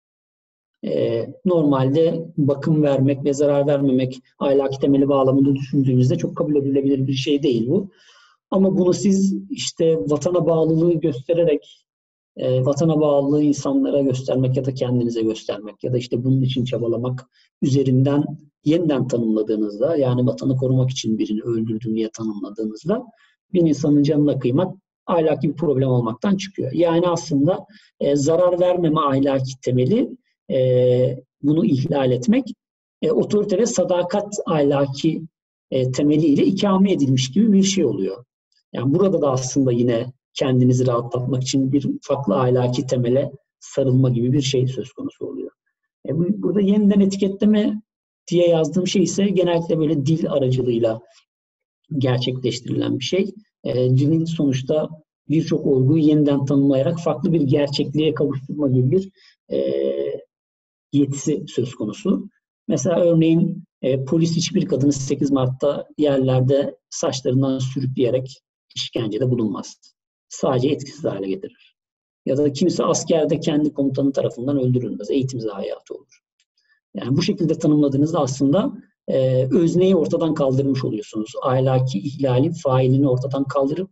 Normalde bakım vermek ve zarar vermemek ahlaki temeli bağlamında düşündüğümüzde çok kabul edilebilir bir şey değil bu. Ama bunu siz işte vatana bağlılığı göstererek, vatana bağlılığı insanlara göstermek ya da kendinize göstermek ya da işte bunun için çabalamak üzerinden yeniden tanımladığınızda, yani vatanı korumak için birini öldürdüm diye tanımladığınızda bir insanın canına kıymak ahlaki bir problem olmaktan çıkıyor. Yani aslında zarar vermeme ahlaki temeli, bunu ihlal etmek, otorite ve sadakat ahlaki temeliyle ikame edilmiş gibi bir şey oluyor. Yani burada da aslında yine kendinizi rahatlatmak için bir farklı ahlaki temele sarılma gibi bir şey söz konusu oluyor. Burada yeniden etiketleme diye yazdığım şey ise genellikle böyle dil aracılığıyla gerçekleştirilen bir şey. Dilin sonuçta birçok olguyu yeniden tanımlayarak farklı bir gerçekliğe kavuşturma gibi bir yetisi söz konusu. Mesela örneğin polis hiçbir kadını 8 Mart'ta yerlerde saçlarından sürükleyerek işkencede bulunmaz. Sadece etkisiz hale getirir. Ya da kimse askerde kendi komutanı tarafından öldürülmez. Eğitim zayiatı olur. Yani bu şekilde tanımladığınızda aslında özneyi ortadan kaldırmış oluyorsunuz. Ahlaki ihlalin failini ortadan kaldırıp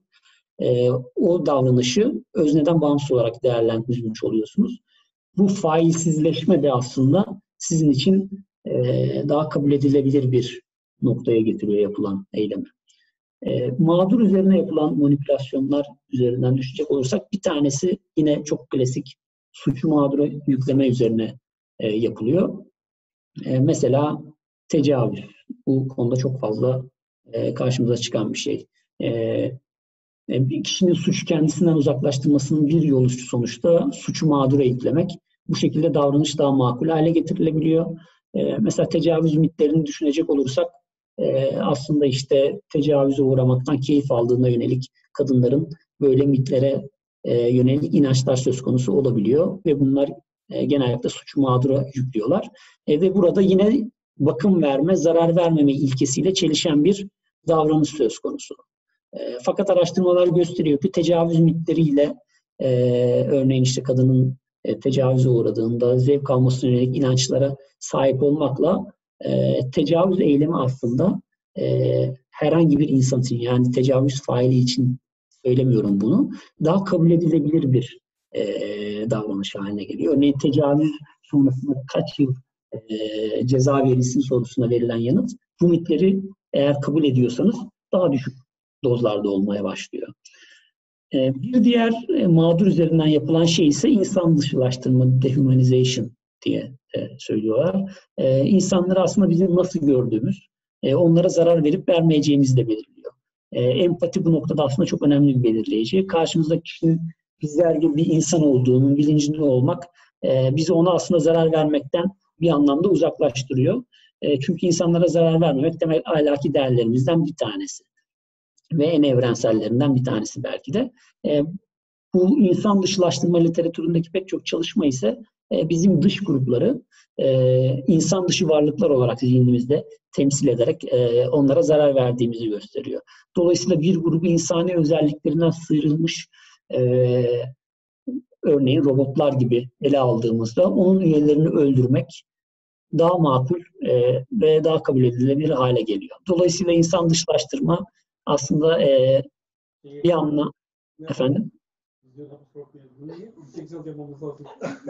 o davranışı özneden bağımsız olarak değerlendirmiş oluyorsunuz. Bu failsizleşme de aslında sizin için daha kabul edilebilir bir noktaya getiriyor yapılan eylemi. Mağdur üzerine yapılan manipülasyonlar üzerinden düşecek olursak bir tanesi yine çok klasik suçu mağdura yükleme üzerine yapılıyor. Mesela tecavüz. Bu konuda çok fazla karşımıza çıkan bir şey. Bir kişinin suçu kendisinden uzaklaştırmasının bir yolu sonuçta suçu mağdura yüklemek. Bu şekilde davranış daha makul hale getirilebiliyor. Mesela tecavüz mitlerini düşünecek olursak aslında işte tecavüze uğramaktan keyif aldığına yönelik kadınların böyle mitlere yönelik inançlar söz konusu olabiliyor ve bunlar genellikle suçu mağdura yüklüyorlar. Ve burada yine bakım verme, zarar vermeme ilkesiyle çelişen bir davranış söz konusu. Fakat araştırmalar gösteriyor ki tecavüz mitleriyle örneğin işte kadının tecavüze uğradığında zevk almasına yönelik inançlara sahip olmakla tecavüz eylemi aslında herhangi bir insan için, yani tecavüz faili için söylemiyorum bunu, daha kabul edilebilir bir davranış haline geliyor. Örneğin tecavüz sonrasında kaç yıl ceza verilsin sorusuna verilen yanıt, bu mitleri eğer kabul ediyorsanız daha düşük dozlarda olmaya başlıyor. Bir diğer mağdur üzerinden yapılan şey ise insan dışılaştırma, dehumanization diye söylüyorlar. İnsanları aslında bizim nasıl gördüğümüz, onlara zarar verip vermeyeceğimizi de belirliyor. Empati bu noktada aslında çok önemli bir belirleyici. Karşımızdaki kişinin bizler gibi bir insan olduğunun bilincinde olmak bizi ona aslında zarar vermekten bir anlamda uzaklaştırıyor. Çünkü insanlara zarar vermemek temel ahlaki değerlerimizden bir tanesi. Ve en evrensellerinden bir tanesi belki de. Bu insan dışılaştırma literatüründeki pek çok çalışma ise bizim dış grupları insan dışı varlıklar olarak zihnimizde temsil ederek onlara zarar verdiğimizi gösteriyor. Dolayısıyla bir grubu insani özelliklerinden sıyrılmış örneğin robotlar gibi ele aldığımızda onun üyelerini öldürmek daha makul ve daha kabul edilebilir hale geliyor. Dolayısıyla insan dışılaştırma aslında bir anlamda efendim. Yüksek lisans yapmamız lazım.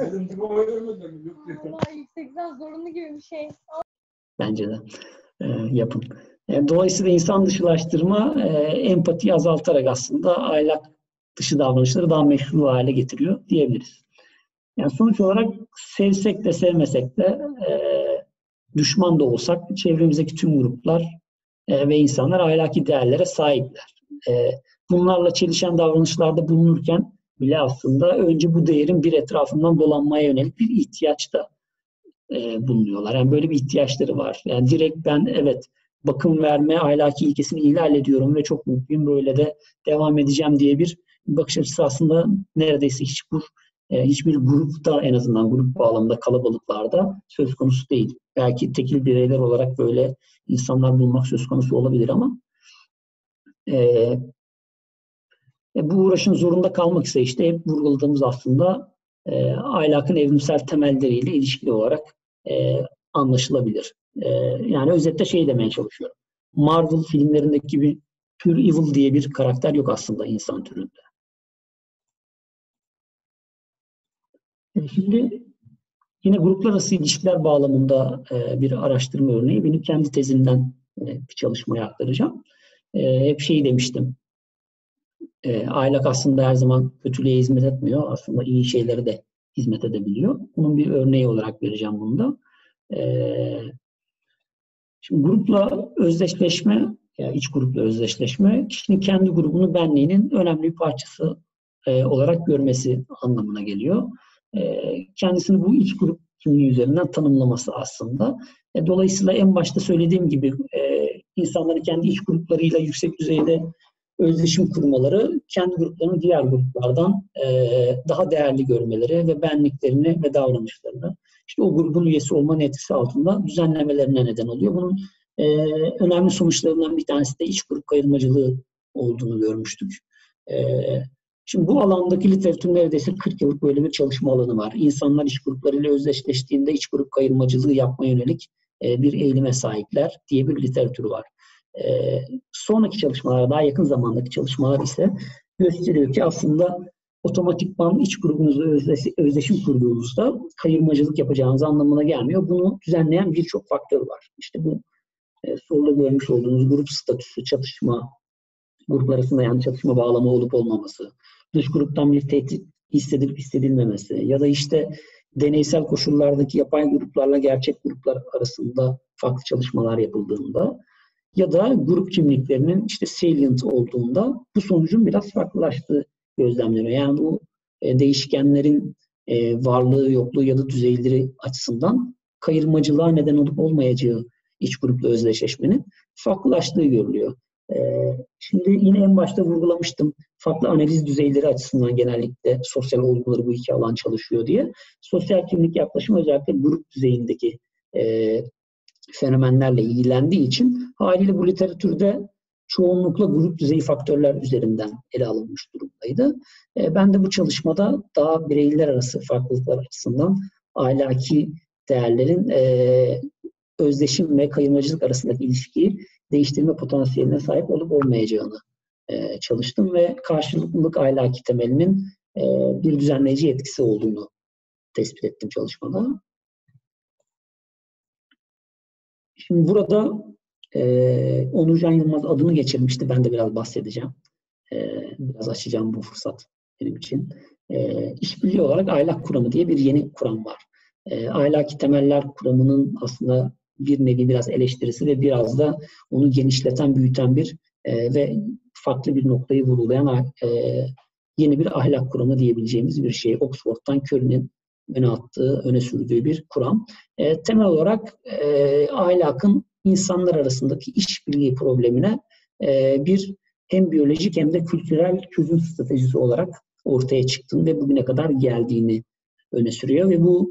Yüksek lisans zorunlu gibi bir şey. Bence de yapın. Dolayısıyla insan dışılaştırma empatiyi azaltarak aslında ahlak dışı davranışları daha meşru hale getiriyor diyebiliriz. Yani sonuç olarak sevsek de sevmesek de düşman da olsak çevremizdeki tüm gruplar ve insanlar ahlaki değerlere sahipler. Bunlarla çelişen davranışlarda bulunurken bile aslında önce bu değerin bir etrafından dolanmaya yönelik bir ihtiyaçta bulunuyorlar. Yani böyle bir ihtiyaçları var. Yani direkt ben evet bakım verme ahlaki ilkesini ihlal ediyorum ve çok mutluyum böyle de devam edeceğim diye bir bakış açısı aslında neredeyse hiçbir grupta en azından grup bağlamında kalabalıklarda söz konusu değil. Belki tekil bireyler olarak böyle insanlar bulmak söz konusu olabilir ama bu uğraşın zorunda kalmak ise işte hep vurguladığımız aslında ahlakın evrimsel temelleriyle ilişkili olarak anlaşılabilir. Yani özetle şey demeye çalışıyorum. Marvel filmlerindeki gibi pure evil diye bir karakter yok aslında insan türünde. Şimdi yine gruplar arası ilişkiler bağlamında bir araştırma örneği. Benim kendi tezimden bir çalışmaya aktaracağım. Hep şey demiştim. Ahlak aslında her zaman kötülüğe hizmet etmiyor. Aslında iyi şeylere de hizmet edebiliyor. Bunun bir örneği olarak vereceğim bunu da. Şimdi grupla özdeşleşme, yani iç grupla özdeşleşme, kişinin kendi grubunu benliğinin önemli bir parçası olarak görmesi anlamına geliyor. Kendisini bu iç grup kimliği üzerinden tanımlaması aslında. Dolayısıyla en başta söylediğim gibi insanların kendi iç gruplarıyla yüksek düzeyde özdeşim kurmaları, kendi gruplarını diğer gruplardan daha değerli görmeleri ve benliklerini ve davranışlarını işte o grubun üyesi olma etkisi altında düzenlemelerine neden oluyor. Bunun önemli sonuçlarından bir tanesi de iç grup kayırmacılığı olduğunu görmüştük. Şimdi bu alandaki literatür neredeyse 40 yıllık böyle bir çalışma alanı var. İnsanlar iç gruplarıyla özdeşleştiğinde iç grup kayırmacılığı yapmaya yönelik bir eğilime sahipler diye bir literatür var. Sonraki çalışmalar, daha yakın zamandaki çalışmalar ise gösteriyor ki aslında otomatikman iç grubunuzla özdeşim kurduğunuzda kayırmacılık yapacağınız anlamına gelmiyor. Bunu düzenleyen birçok faktör var. İşte bu soruda görmüş olduğunuz grup statüsü, çatışma, gruplar arasında yani çatışma bağlamı olup olmaması, dış gruptan bir tehdit hissedilip hissedilmemesi ya da işte deneysel koşullardaki yapay gruplarla gerçek gruplar arasında farklı çalışmalar yapıldığında ya da grup kimliklerinin işte salient olduğunda bu sonucun biraz farklılaştığı gözlemleniyor. Yani bu değişkenlerin varlığı, yokluğu ya da düzeyleri açısından kayırmacılığa neden olup olmayacağı iç grupla özdeşleşmenin farklılaştığı görülüyor. Şimdi yine en başta vurgulamıştım. Farklı analiz düzeyleri açısından genellikle sosyal olguları bu iki alan çalışıyor diye. Sosyal kimlik yaklaşımı özellikle grup düzeyindeki fenomenlerle ilgilendiği için haliyle bu literatürde çoğunlukla grup düzeyi faktörler üzerinden ele alınmış durumdaydı. Ben de bu çalışmada daha bireyler arası farklılıklar açısından ahlaki değerlerin özdeşim ve kayırmacılık arasındaki ilişkiyi değiştirme potansiyeline sahip olup olmayacağını çalıştım ve karşılıklılık ahlaki temelinin bir düzenleyici etkisi olduğunu tespit ettim çalışmada. Şimdi burada Onurcan Yılmaz adını geçirmişti. Ben de biraz bahsedeceğim. Biraz açacağım bu fırsat benim için. İşbirliği olarak ahlak kuramı diye bir yeni kuram var. ahlaki temeller kuramının aslında bir nevi biraz eleştirisi ve biraz da onu genişleten, büyüten bir ve farklı bir noktayı vurgulayan yeni bir ahlak kuramı diyebileceğimiz bir şey. Oxford'dan Curry'nin öne sürdüğü bir kuram. Temel olarak ahlakın insanlar arasındaki işbirliği problemine bir hem biyolojik hem de kültürel çözüm stratejisi olarak ortaya çıktığını ve bugüne kadar geldiğini öne sürüyor ve bu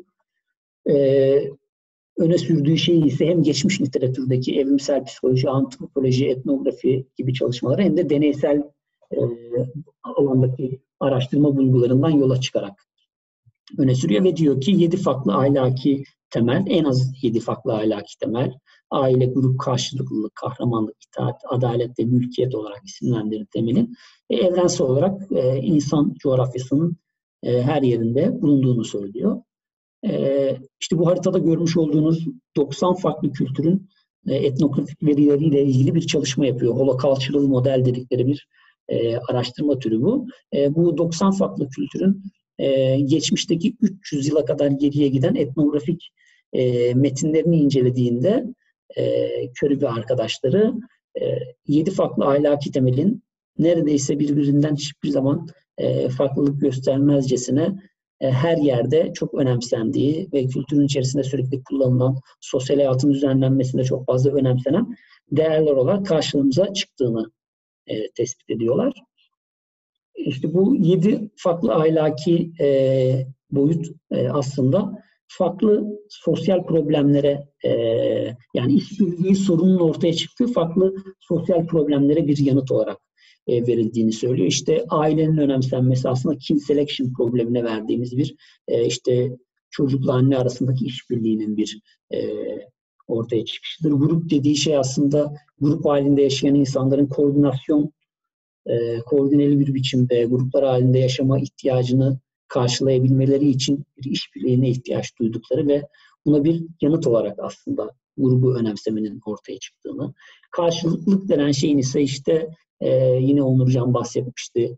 öne sürdüğü şey ise hem geçmiş literatürdeki evrimsel psikoloji, antropoloji, etnografi gibi çalışmaları hem de deneysel alandaki araştırma bulgularından yola çıkarak öne sürüyor ve diyor ki 7 farklı ahlaki temel, en az 7 farklı ahlaki temel, aile, grup, karşılıklılık, kahramanlık, itaat, adalet ve mülkiyet olarak isimlendirir temelin evrensel olarak insan coğrafyasının her yerinde bulunduğunu söylüyor. İşte bu haritada görmüş olduğunuz 90 farklı kültürün etnografik verileriyle ilgili bir çalışma yapıyor. Holocultural model dedikleri bir araştırma türü bu. Bu 90 farklı kültürün geçmişteki 300 yıla kadar geriye giden etnografik metinlerini incelediğinde Curry ve arkadaşları 7 farklı ahlaki temelin neredeyse birbirinden hiçbir zaman farklılık göstermezcesine her yerde çok önemsendiği ve kültürün içerisinde sürekli kullanılan, sosyal hayatın düzenlenmesinde çok fazla önemsenen değerler olarak karşımıza çıktığını tespit ediyorlar. İşte bu 7 farklı ahlaki boyut aslında farklı sosyal problemlere yani işbirliği sorunun ortaya çıktığı farklı sosyal problemlere bir yanıt olarak verildiğini söylüyor. İşte ailenin önemsenmesi aslında kin selection problemine verdiğimiz bir işte çocukla anne arasındaki işbirliğinin bir ortaya çıkışıdır. Grup dediği şey aslında grup halinde yaşayan insanların koordineli bir biçimde gruplar halinde yaşama ihtiyacını karşılayabilmeleri için bir işbirliğine ihtiyaç duydukları ve buna bir yanıt olarak aslında grubu önemsemenin ortaya çıktığını. Karşılıklılık denen şeyin ise işte yine Onurcan bahsetmişti.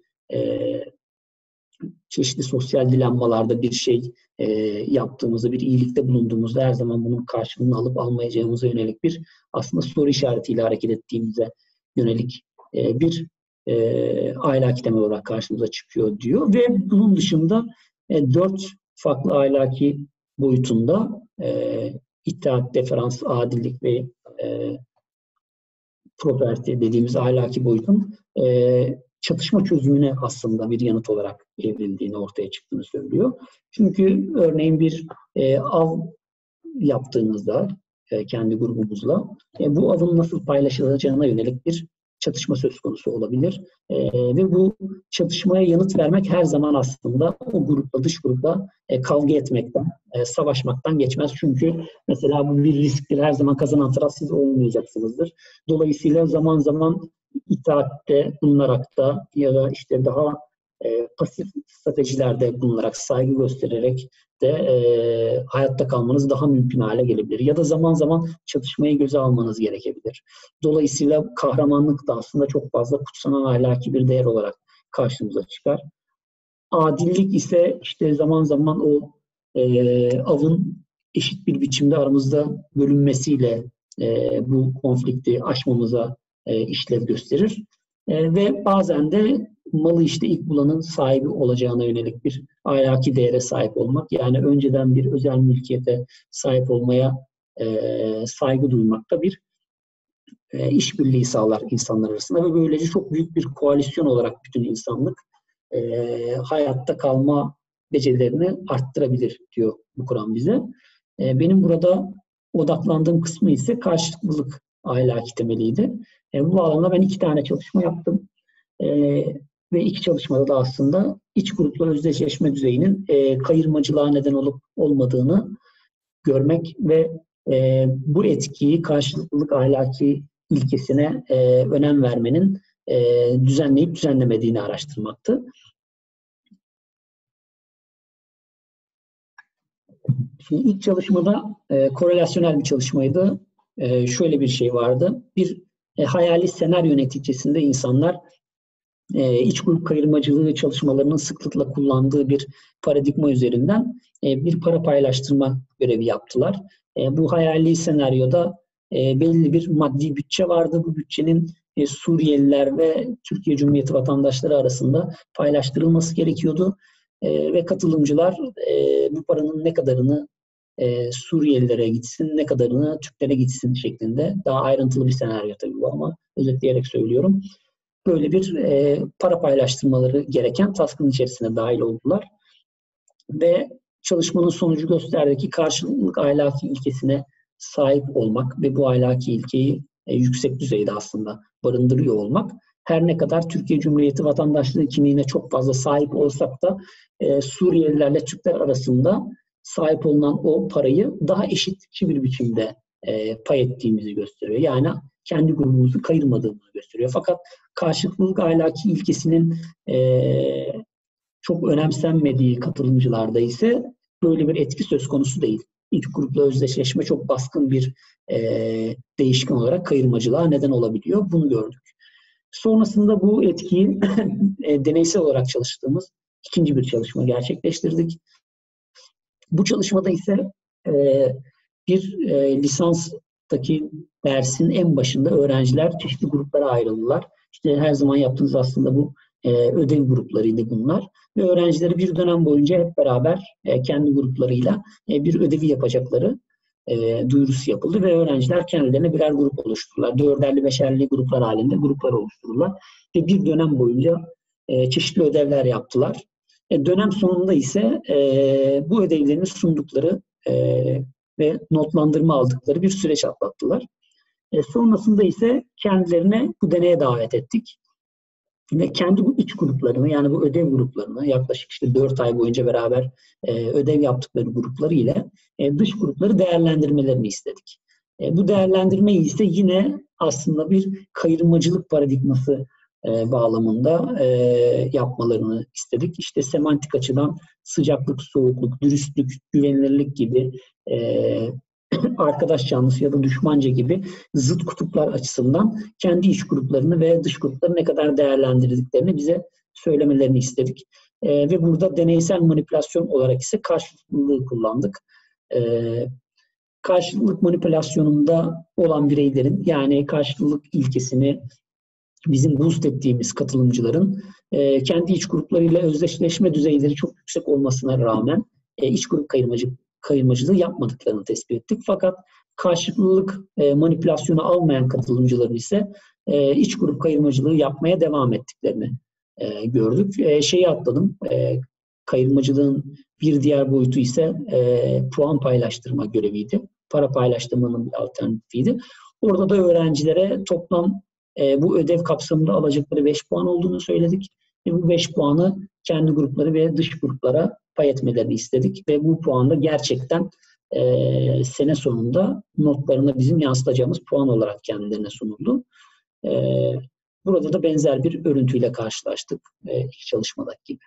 Çeşitli sosyal dilemmalarda bir şey yaptığımızda, bir iyilikte bulunduğumuzda her zaman bunun karşılığını alıp almayacağımıza yönelik bir aslında soru işaretiyle hareket ettiğimize yönelik bir ahlaki temel olarak karşımıza çıkıyor diyor. Ve bunun dışında 4 farklı ahlaki boyutunda itaat, deferans, adillik ve property dediğimiz ahlaki boyutun çatışma çözümüne aslında bir yanıt olarak evrildiğini, ortaya çıktığını söylüyor. Çünkü örneğin bir av yaptığınızda kendi grubumuzla bu avın nasıl paylaşılacağına yönelik bir çatışma söz konusu olabilir. Ve bu çatışmaya yanıt vermek her zaman aslında o grupla, dış grupla kavga etmekten, savaşmaktan geçmez. Çünkü mesela bu bir risktir. Her zaman kazanan taraf siz olmayacaksınızdır. Dolayısıyla zaman zaman itaatte bulunarak da ya da işte daha pasif stratejilerde bulunarak, saygı göstererek de hayatta kalmanız daha mümkün hale gelebilir. Ya da zaman zaman çatışmayı göze almanız gerekebilir. Dolayısıyla kahramanlık da aslında çok fazla kutsanan ahlaki bir değer olarak karşımıza çıkar. Adillik ise işte zaman zaman o avın eşit bir biçimde aramızda bölünmesiyle bu konflikti aşmamıza işlev gösterir. Ve bazen de malı işte ilk bulanın sahibi olacağına yönelik bir ahlaki değere sahip olmak. Yani önceden bir özel mülkiyete sahip olmaya saygı duymakta bir işbirliği sağlar insanlar arasında ve böylece çok büyük bir koalisyon olarak bütün insanlık hayatta kalma becerilerini arttırabilir diyor bu Kur'an bize. Benim burada odaklandığım kısmı ise karşılıklılık ahlaki temeliydi. Bu alanda ben 2 tane çalışma yaptım. Ve 2 çalışmada da aslında iç grupla özdeşleşme düzeyinin kayırmacılığa neden olup olmadığını görmek ve bu etkiyi karşılıklılık ahlaki ilkesine önem vermenin düzenleyip düzenlemediğini araştırmaktı. Şimdi ilk çalışmada korelasyonel bir çalışmaydı. Şöyle bir şey vardı. Bir hayali senaryo neticesinde insanlar iç grup kayırmacılığı çalışmalarının sıklıkla kullandığı bir paradigma üzerinden bir para paylaştırma görevi yaptılar. Bu hayali senaryoda belli bir maddi bütçe vardı. Bu bütçenin Suriyeliler ve Türkiye Cumhuriyeti vatandaşları arasında paylaştırılması gerekiyordu. Ve katılımcılar bu paranın ne kadarını Suriyelilere gitsin, ne kadarını Türklere gitsin şeklinde, daha ayrıntılı bir senaryo tabii bu ama özetleyerek söylüyorum. Böyle bir para paylaştırmaları gereken taskın içerisine dahil oldular. Ve çalışmanın sonucu gösterdi ki karşılıklılık ahlaki ilkesine sahip olmak ve bu ahlaki ilkeyi yüksek düzeyde aslında barındırıyor olmak, her ne kadar Türkiye Cumhuriyeti vatandaşlığı kimliğine çok fazla sahip olsak da Suriyelilerle Türkler arasında sahip olunan o parayı daha eşitlikçi bir biçimde pay ettiğimizi gösteriyor. Yani kendi grubumuzu kayırmadığımızı gösteriyor. Fakat karşılıklılık ahlaki ilkesinin çok önemsenmediği katılımcılarda ise böyle bir etki söz konusu değil. İç grupla özdeşleşme çok baskın bir değişken olarak kayırmacılığa neden olabiliyor. Bunu gördük. Sonrasında bu etkiyi deneysel olarak çalıştığımız ikinci bir çalışma gerçekleştirdik. Bu çalışmada ise bir lisanstaki dersin en başında öğrenciler çeşitli gruplara ayrıldılar. İşte her zaman yaptığımız aslında bu ödev gruplarıydı bunlar. Ve öğrencileri bir dönem boyunca hep beraber kendi gruplarıyla bir ödevi yapacakları duyurusu yapıldı ve öğrenciler kendilerine birer grup oluşturdular. 4'erli 5'erli gruplar halinde gruplar oluşturdular. Ve bir dönem boyunca çeşitli ödevler yaptılar. Dönem sonunda ise bu ödevlerini sundukları ve notlandırma aldıkları bir süreç atlattılar. Sonrasında ise kendilerine bu deneye davet ettik. Ve kendi bu iç gruplarını, yani bu ödev gruplarını yaklaşık işte 4 ay boyunca beraber ödev yaptıkları grupları ile dış grupları değerlendirmelerini istedik. Bu değerlendirmeyi ise yine aslında bir kayırmacılık paradigması bağlamında yapmalarını istedik. İşte semantik açıdan sıcaklık, soğukluk, dürüstlük, güvenilirlik gibi arkadaş canlısı ya da düşmanca gibi zıt kutuplar açısından kendi iç gruplarını ve dış grupları ne kadar değerlendirdiklerini bize söylemelerini istedik. Ve burada deneysel manipülasyon olarak ise karşılıklılığı kullandık. Karşılıklılık manipülasyonunda olan bireylerin, yani karşılıklılık ilkesini bizim boost ettiğimiz katılımcıların kendi iç gruplarıyla özdeşleşme düzeyleri çok yüksek olmasına rağmen iç grup kayırmacılığı yapmadıklarını tespit ettik. Fakat karşılıklılık manipülasyonu almayan katılımcıların ise iç grup kayırmacılığı yapmaya devam ettiklerini gördük. Şeyi atladım. Kayırmacılığın bir diğer boyutu ise puan paylaştırma göreviydi. Para paylaştırmanın bir alternatifiydi. Orada da öğrencilere toplam bu ödev kapsamında alacakları 5 puan olduğunu söyledik. Ve bu 5 puanı kendi grupları ve dış gruplara pay etmelerini istedik. Ve bu puan da gerçekten sene sonunda notlarına bizim yansıtacağımız puan olarak kendilerine sunuldu. Burada da benzer bir örüntüyle karşılaştık ilk çalışmadaki gibi.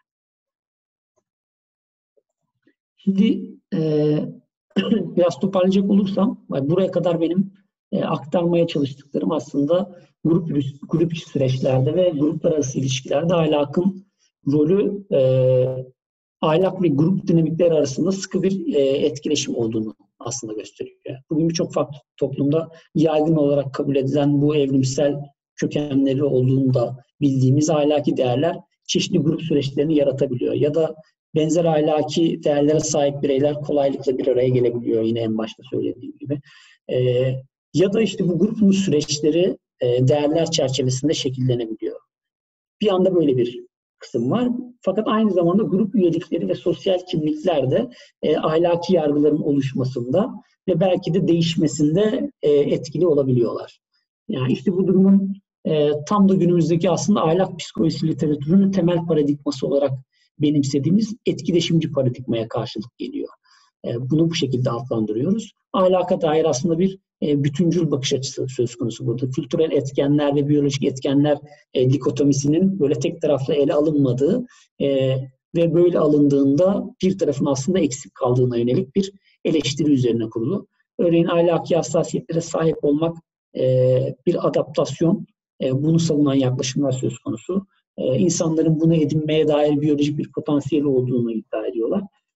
Şimdi biraz toparlayacak olursam, buraya kadar benim aktarmaya çalıştıklarım aslında grup içi süreçlerde ve gruplar arası ilişkilerde ahlakın rolü, ahlak ve grup dinamikleri arasında sıkı bir etkileşim olduğunu aslında gösteriyor. Bugün birçok farklı toplumda yaygın olarak kabul edilen bu evrimsel kökenleri olduğunu da bildiğimiz ahlaki değerler çeşitli grup süreçlerini yaratabiliyor. Ya da benzer ahlaki değerlere sahip bireyler kolaylıkla bir araya gelebiliyor, yine en başta söylediğim gibi. Ya da işte bu grubun süreçleri değerler çerçevesinde şekillenebiliyor. Bir anda böyle bir kısım var. Fakat aynı zamanda grup üyelikleri ve sosyal kimlikler de ahlaki yargıların oluşmasında ve belki de değişmesinde etkili olabiliyorlar. Yani işte bu durumun tam da günümüzdeki aslında ahlak psikolojisi literatürünün temel paradigması olarak benimsediğimiz etkileşimci paradigmaya karşılık geliyor. Bunu bu şekilde adlandırıyoruz. Ahlaka dair aslında bir bütüncül bakış açısı söz konusu burada. Kültürel etkenler ve biyolojik etkenler dikotomisinin böyle tek taraflı ele alınmadığı ve böyle alındığında bir tarafın aslında eksik kaldığına yönelik bir eleştiri üzerine kurulu. Örneğin ahlaki hassasiyetlere sahip olmak bir adaptasyon, bunu savunan yaklaşımlar söz konusu. İnsanların bunu edinmeye dair biyolojik bir potansiyeli olduğunu iddia ediyorlar.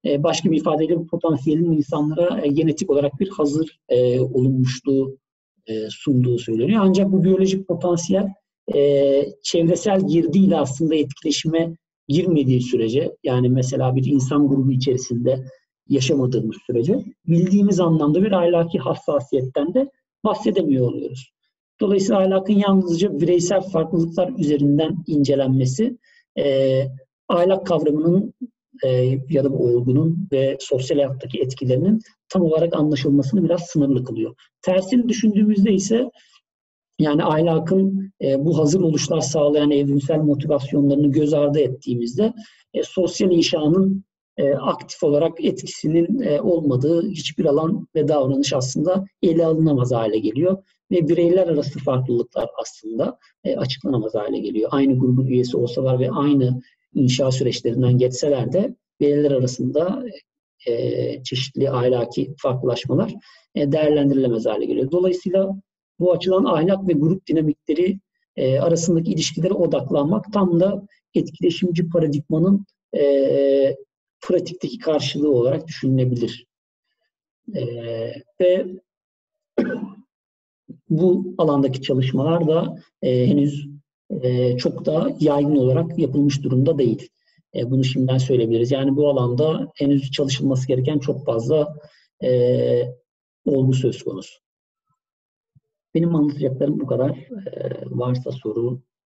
başka bir ifadeyle bu potansiyelin insanlara genetik olarak bir hazır olunmuşluğu sunduğu söyleniyor. Ancak bu biyolojik potansiyel çevresel girdiyle aslında etkileşime girmediği sürece, yani mesela bir insan grubu içerisinde yaşamadığımız sürece bildiğimiz anlamda bir ahlaki hassasiyetten de bahsedemiyor oluyoruz. Dolayısıyla ahlakın yalnızca bireysel farklılıklar üzerinden incelenmesi ahlak kavramının ya da bu olgunun ve sosyal hayattaki etkilerinin tam olarak anlaşılmasını biraz sınırlı kılıyor. Tersini düşündüğümüzde ise yani ahlakın bu hazır oluşlar sağlayan evrimsel motivasyonlarını göz ardı ettiğimizde sosyal inşanın aktif olarak etkisinin olmadığı hiçbir alan ve davranış aslında ele alınamaz hale geliyor. Ve bireyler arası farklılıklar aslında açıklanamaz hale geliyor. Aynı grubun üyesi olsalar ve aynı inşa süreçlerinden geçseler de bireyler arasında çeşitli ahlaki farklılaşmalar değerlendirilemez hale geliyor. Dolayısıyla bu açıdan ahlak ve grup dinamikleri arasındaki ilişkilere odaklanmak tam da etkileşimci paradigmanın pratikteki karşılığı olarak düşünülebilir. Ve bu alandaki çalışmalar da henüz çok da yaygın olarak yapılmış durumda değil. Bunu şimdiden söyleyebiliriz. Yani bu alanda henüz çalışılması gereken çok fazla olgu söz konusu. Benim anlatacaklarım bu kadar. Varsa soru